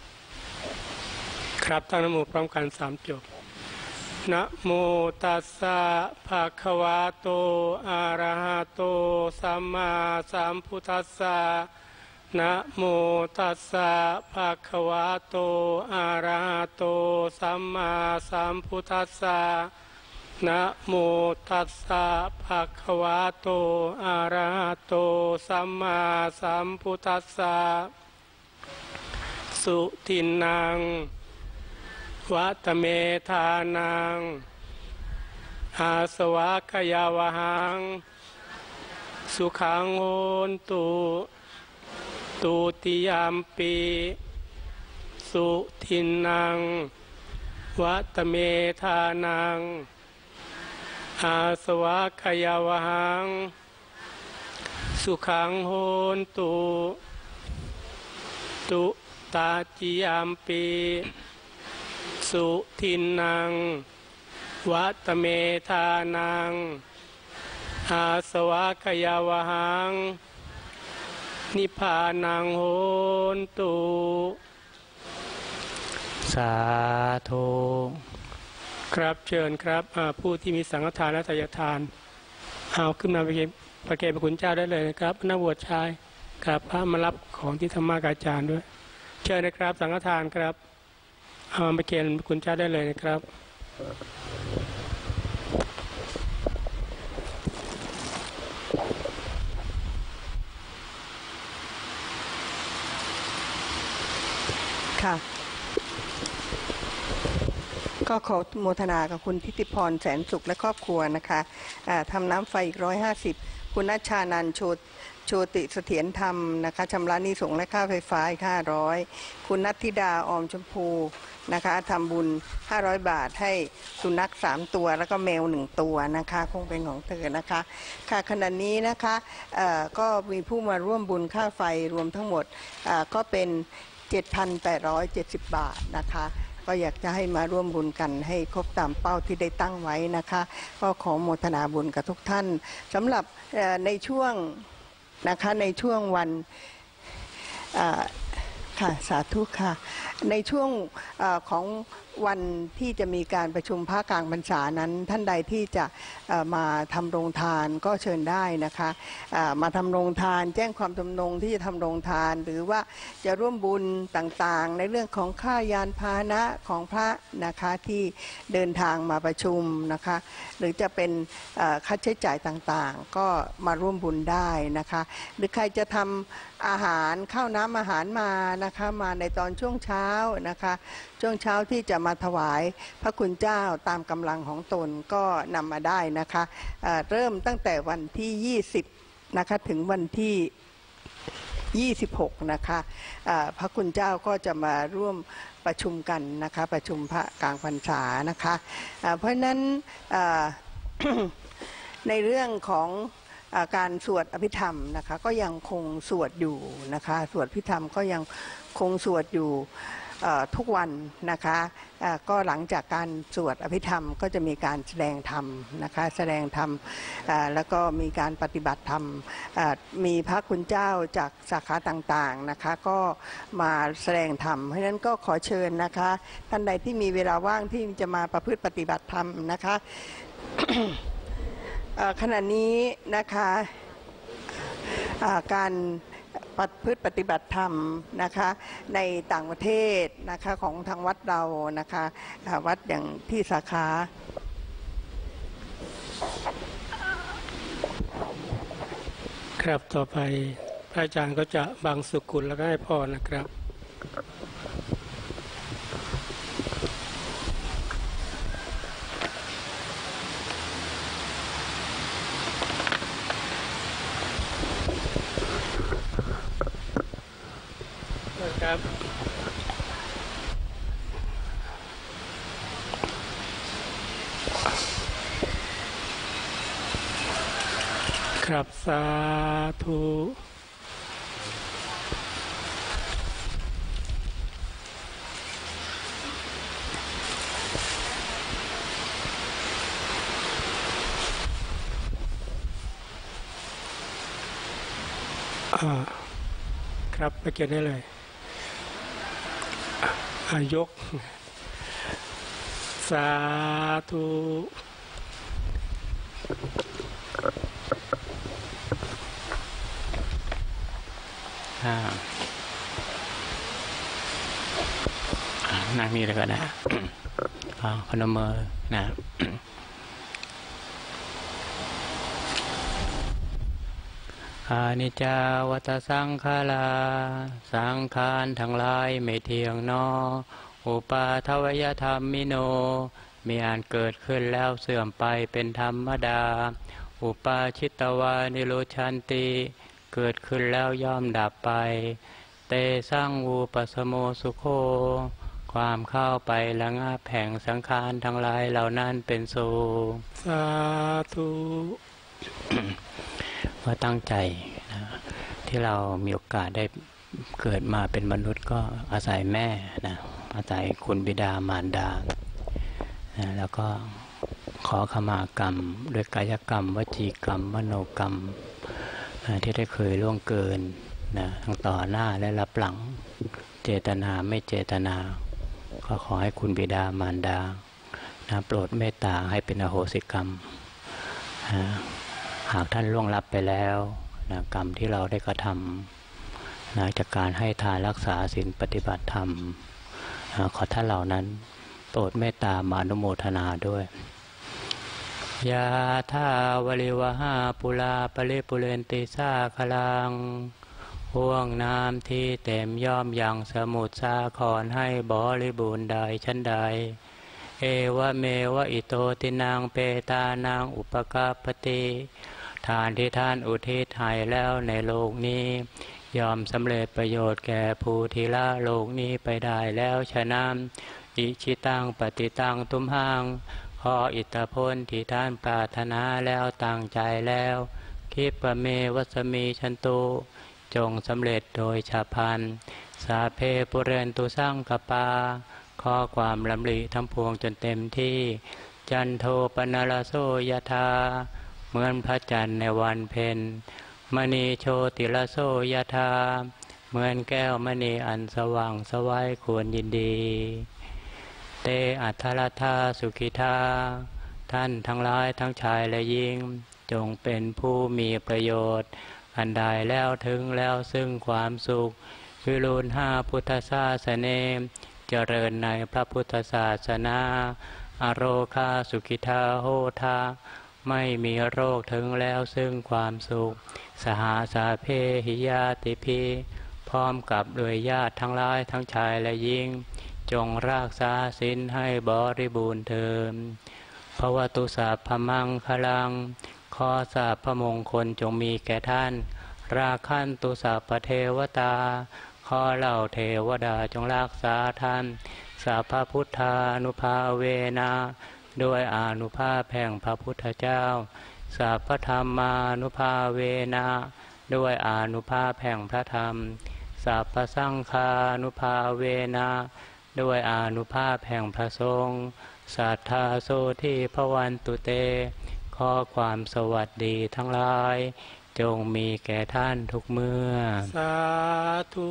ครับตั้งนะโมพร้อมกัน3 จบนะโมตัสสะภะคะวะโตอะระหะโตสัมมาสัมพุทธัสสะนะโมตัสสะภะคะวะโตอะระหะโตสัมมาสัมพุทธัสสะนะโมตัสสะภะคะวะโตอะระหะโตสัมมาสัมพุทธัสสะสุทินังวัตเมธานังอาสวะขยาวหังสุขังโหนตุตุติยามปีสุทินังวัตเมธานังอาสวะขยาวหังสุขังโหนตุตุตาจิยามปีสุทินังวัตเมธานังอาสวะขยาวหังนิพพานังโหนตุสาธุครับเชิญครับผู้ที่มีสังฆทานและทายทานเอาขึ้นมาประเคนพระคุณเจ้าได้เลยนะครับนักบวชชายกับพระมารับของที่ธรรมกาจารย์ด้วยเชิญนะครับสังฆทานครับเอามาประเคนพระคุณเจ้าได้เลยนะครับค่ะก็ขอโมทนากับคุณทิติพรแสนสุขและครอบครัวนะคะทำน้ำไฟอีก150คุณนัชชานันโชติเสถียรธรรมนะคะชำระหนี้สงฆ์และค่าไฟฟ้าอีก500คุณนัทธิดาออมชมพูนะคะทำบุญ500 บาทให้สุนัข3 ตัวแล้วก็แมว1 ตัวนะคะคงเป็นของเธอนะคะค่ะขณะนี้นะคะก็มีผู้มาร่วมบุญค่าไฟรวมทั้งหมดก็เป็น 7,870 บาทนะคะก็อยากจะให้มาร่วมบุญกันให้ครบตามเป้าที่ได้ตั้งไว้นะคะก็ขอโมทนาบุญกับทุกท่านสำหรับในช่วงนะคะในช่วงวันค่ะสาธุค่ะในช่วงของวันที่จะมีการประชุมภาคกลางพรรษานั้นท่านใดที่จะมาทำโรงทานก็เชิญได้นะคะมาทำโรงทานแจ้งความจำนงที่จะทำโรงทานหรือว่าจะร่วมบุญต่างๆในเรื่องของค่ายานพาหนะของพระนะคะที่เดินทางมาประชุมนะคะหรือจะเป็นค่าใช้จ่ายต่างๆก็มาร่วมบุญได้นะคะหรือใครจะทำอาหารข้าวน้ำอาหารมานะคะมาในตอนช่วงเช้านะคะช่วงเช้าที่จะมาถวายพระคุณเจ้าตามกำลังของตนก็นำมาได้นะคะเริ่มตั้งแต่วันที่20นะคะถึงวันที่26นะคะพระคุณเจ้าก็จะมาร่วมประชุมกันนะคะประชุมพระกลางพรรษานะคะเพราะฉะนั้นในเรื่องของการสวดอภิธรรมนะคะก็ยังคงสวดอยู่นะคะสวดอภิธรรมก็ยังคงสวดอยู่ทุกวันนะคะก็หลังจากการสวดอภิธรรมก็จะมีการแสดงธรรมนะคะแสดงธรรมแล้วก็มีการปฏิบัติธรรมมีพระคุณเจ้าจากสาขาต่างๆนะคะก็มาแสดงธรรมเพราะฉะนั้นก็ขอเชิญนะคะท่านใดที่มีเวลาว่างที่จะมาประพฤติปฏิบัติธรรมนะคะ ขณะนี้นะคะการประพฤติปฏิบัติธรรมนะคะในต่างประเทศนะคะของทางวัดเรานะคะวัดอย่างที่สาขาครับต่อไปพระอาจารย์ก็จะบังสุกุลแล้วก็ให้พรนะครับครับสาธุครับไปเก็บได้เลยยกสาธุนั่งนี่เลยก็ได้พนมมือนะอานิจจาวัฏสังขาราสังขารทั้งหลายไม่เที่ยงนออุปาทวยธรรมมิโนมีอันเกิดขึ้นแล้วเสื่อมไปเป็นธรรมดาอุปาชิตวานิโรชันติเกิดขึ้นแล้วย่อมดับไปเตสังวูปสโมสุโคความเข้าไประงับแห่งสังขารทั้งหลายเหล่านั้นเป็นสุขสาธุว่าตั้งใจนะที่เรามีโอกาสได้เกิดมาเป็นมนุษย์ก็อาศัยแม่นะอาศัยคุณบิดามารดานะแล้วก็ขอขมากรรมด้วยกายกรรมวจีกรรมมโนกรรมที่ได้เคยล่วงเกินนะทั้งต่อหน้าและรับหลังเจตนาไม่เจตนาก็ขอให้คุณบิดามารดานะโปรดเมตตาให้เป็นอโหสิกรรมหากท่านล่วงลับไปแล้วนะกรรมที่เราได้กระทำนะจากการให้ทานรักษาศีลปฏิบัติธรรมขอท่านเหล่านั้นโปรดเมตตามานุโมทนาด้วยยาธาวลิวหาปุราปริปุเรนติสาคลังห่วงน้ำที่เต็มย่อมยังสมุทรสาครให้บริบูรณ์ใดชั้นใดเอวะเมวะอิโตตินางเปตานางอุปกาปติทานที่ท่านอุทิศให้แล้วในโลกนี้ยอมสำเร็จประโยชน์แก่ผู้ที่ละโลกนี้ไปได้แล้วฉะนั้นอิชิตังปฏิตังตุมหังขออิทธผลที่ท่านปรารถนาแล้วตั้งใจแล้วคิปะเมวัสมีชันตุจงสำเร็จโดยฉับพลันสาเพปุเรนตุสังกปาข้อความลำลิทั้งพวงจนเต็มที่จันโทปนรโสยธาเหมือนพระจันทร์ในวันเพ็ญมณีโชติรโสยธาเหมือนแก้วมณีอันสว่างไสวควรยินดีเตอัทธรธาสุขิธาท่านทั้งหลายทั้งชายและหญิงจงเป็นผู้มีประโยชน์อันใดแล้วถึงแล้วซึ่งความสุขวิรุณห้าพุทธศาสนาเจริญในพระพุทธศาสนาอโรคาสุขิธาโหทาไม่มีโรคถึงแล้วซึ่งความสุขสหาสาเพหิยาติพีพร้อมกับด้วยญาติทั้งหลายทั้งชายและหญิงจงรักษาศีลให้บริบูรณ์เถิดภวตุสัพพมังคลังขอสาพพมงคลจงมีแก่ท่านราคันตุสัพพเทวตาขอเหล่าเทวดาจงรักษาท่านสัพพพุทธานุภาเวนะด้วยอานุภาพแห่งพระพุทธเจ้าสัพพธรรมานุภาเวนะด้วยอานุภาพแห่งพระธรรมสัพพสังฆานุภาเวนะด้วยอานุภาพแห่งพระสงฆ์สัทธาโสทิภวันตุเตขอความสวัสดีทั้งหลายจงมีแก่ท่านทุกเมื่อสาธุ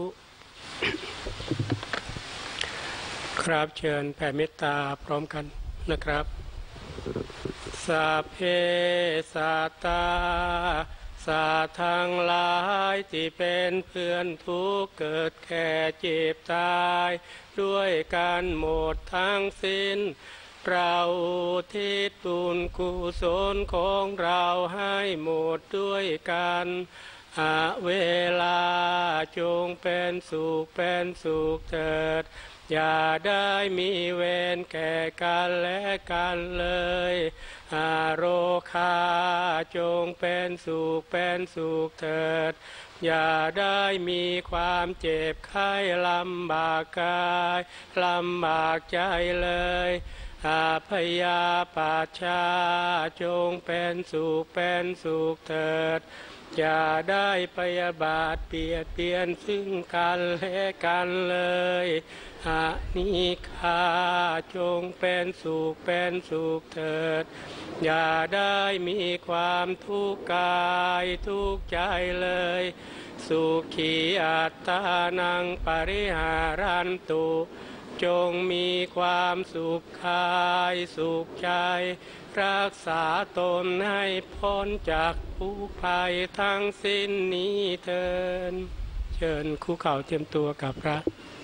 ครับเชิญแผ่เมตตาพร้อมกันนะครับสัพเพสัตตาสัตว์ทั้งหลายที่เป็นเพื่อนทุกข์เกิดแก่เจ็บตายด้วยกันหมดทั้งสิ้นเราอุทิศบุญกุศลของเราให้หมดด้วยกันเวลาจงเป็นสุขเป็นสุขเถิดอย่าได้มีเวรแก่กันและกันเลยโรคาจงเป็นสุขเป็นสุขเถิดอย่าได้มีความเจ็บไข้ลำบากกายลำบากใจเลยพยาปาชาจงเป็นสุขเป็นสุขเถิดอย่าได้พยาบาทเบียดเบียนซึ่งกันและกันเลยนิฆาจงเป็นสุขเป็นสุขเถิดอย่าได้มีความทุกข์กายทุกข์ใจเลยสุขีอัตตานังปริหารันตุจงมีความสุขกายสุขใจรักษาตนให้พ้นจากทุกข์ภัยทั้งสิ้นนี้เถิดเชิญคู่เข่าเตรียมตัวกับพระ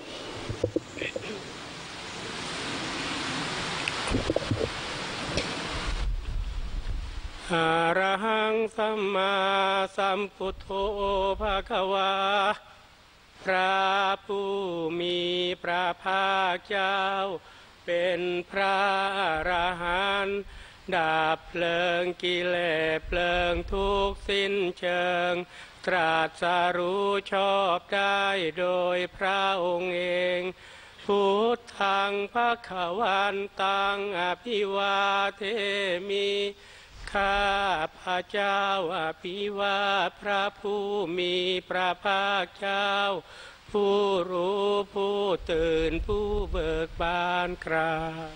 อะระหังสัมมาสัมพุทโธภควาพระผู้มีพระภาคเจ้าเป็นพระอรหันต์ดับเพลิงกิเลสเพลิงทุกข์สิ้นเชิงตรัสรู้ชอบได้โดยพระองค์เองพุทธังภควันตังอภิวาเทมิข้าพระเจ้าอภิวาทพระผู้มีพระภาคเจ้าผู้รู้ผู้ตื่นผู้เบิกบานกราบ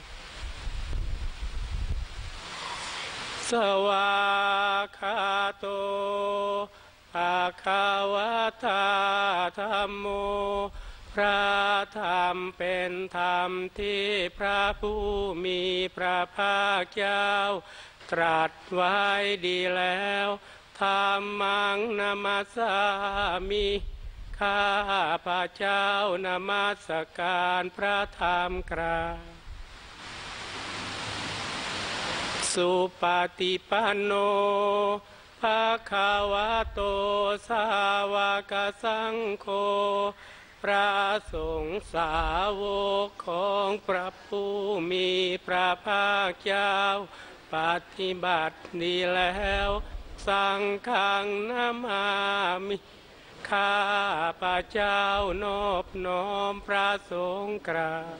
สวากขาโตภะคะวะตาธัมโมพระธรรมเป็นธรรมที่พระผู้มีพระภาคเจ้าตรัสไว้ดีแล้วธัมมังนามัสสามิข้าพระเจ้านมัสการพระธรรมกราบสุปฏิปันโนภะคะวะโตสาวกสังโฆพระสงฆ์สาวกของพระผู้มีพระภาคเจ้าปฏิบัติดีแล้วสังฆังนามามิข้าพระเจ้านอบน้อมพระสงฆ์กราบ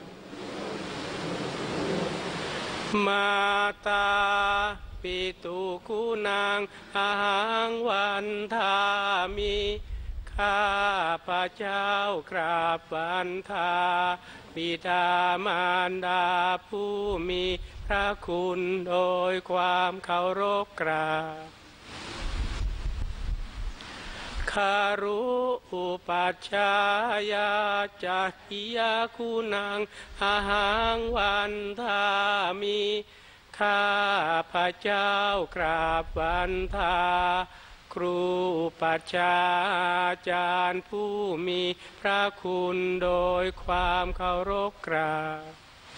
มาตาปิตุกุนังอาหังวันทามิข้าพระเจ้ากราบวันทาบิดามารดาผู้มีพระคุณโดยความเคารพกราบขารุอุปัชฌายาจะหิยาคุณังอาหังวันทามิข้าพระเจ้ากราบวันทาครูปัจฉาจารย์ผู้มีพระคุณโดยความเคารพกราบ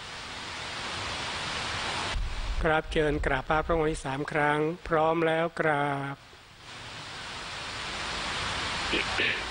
เชิญกราบพระองค์ที่3 ครั้งพร้อมแล้วกราบ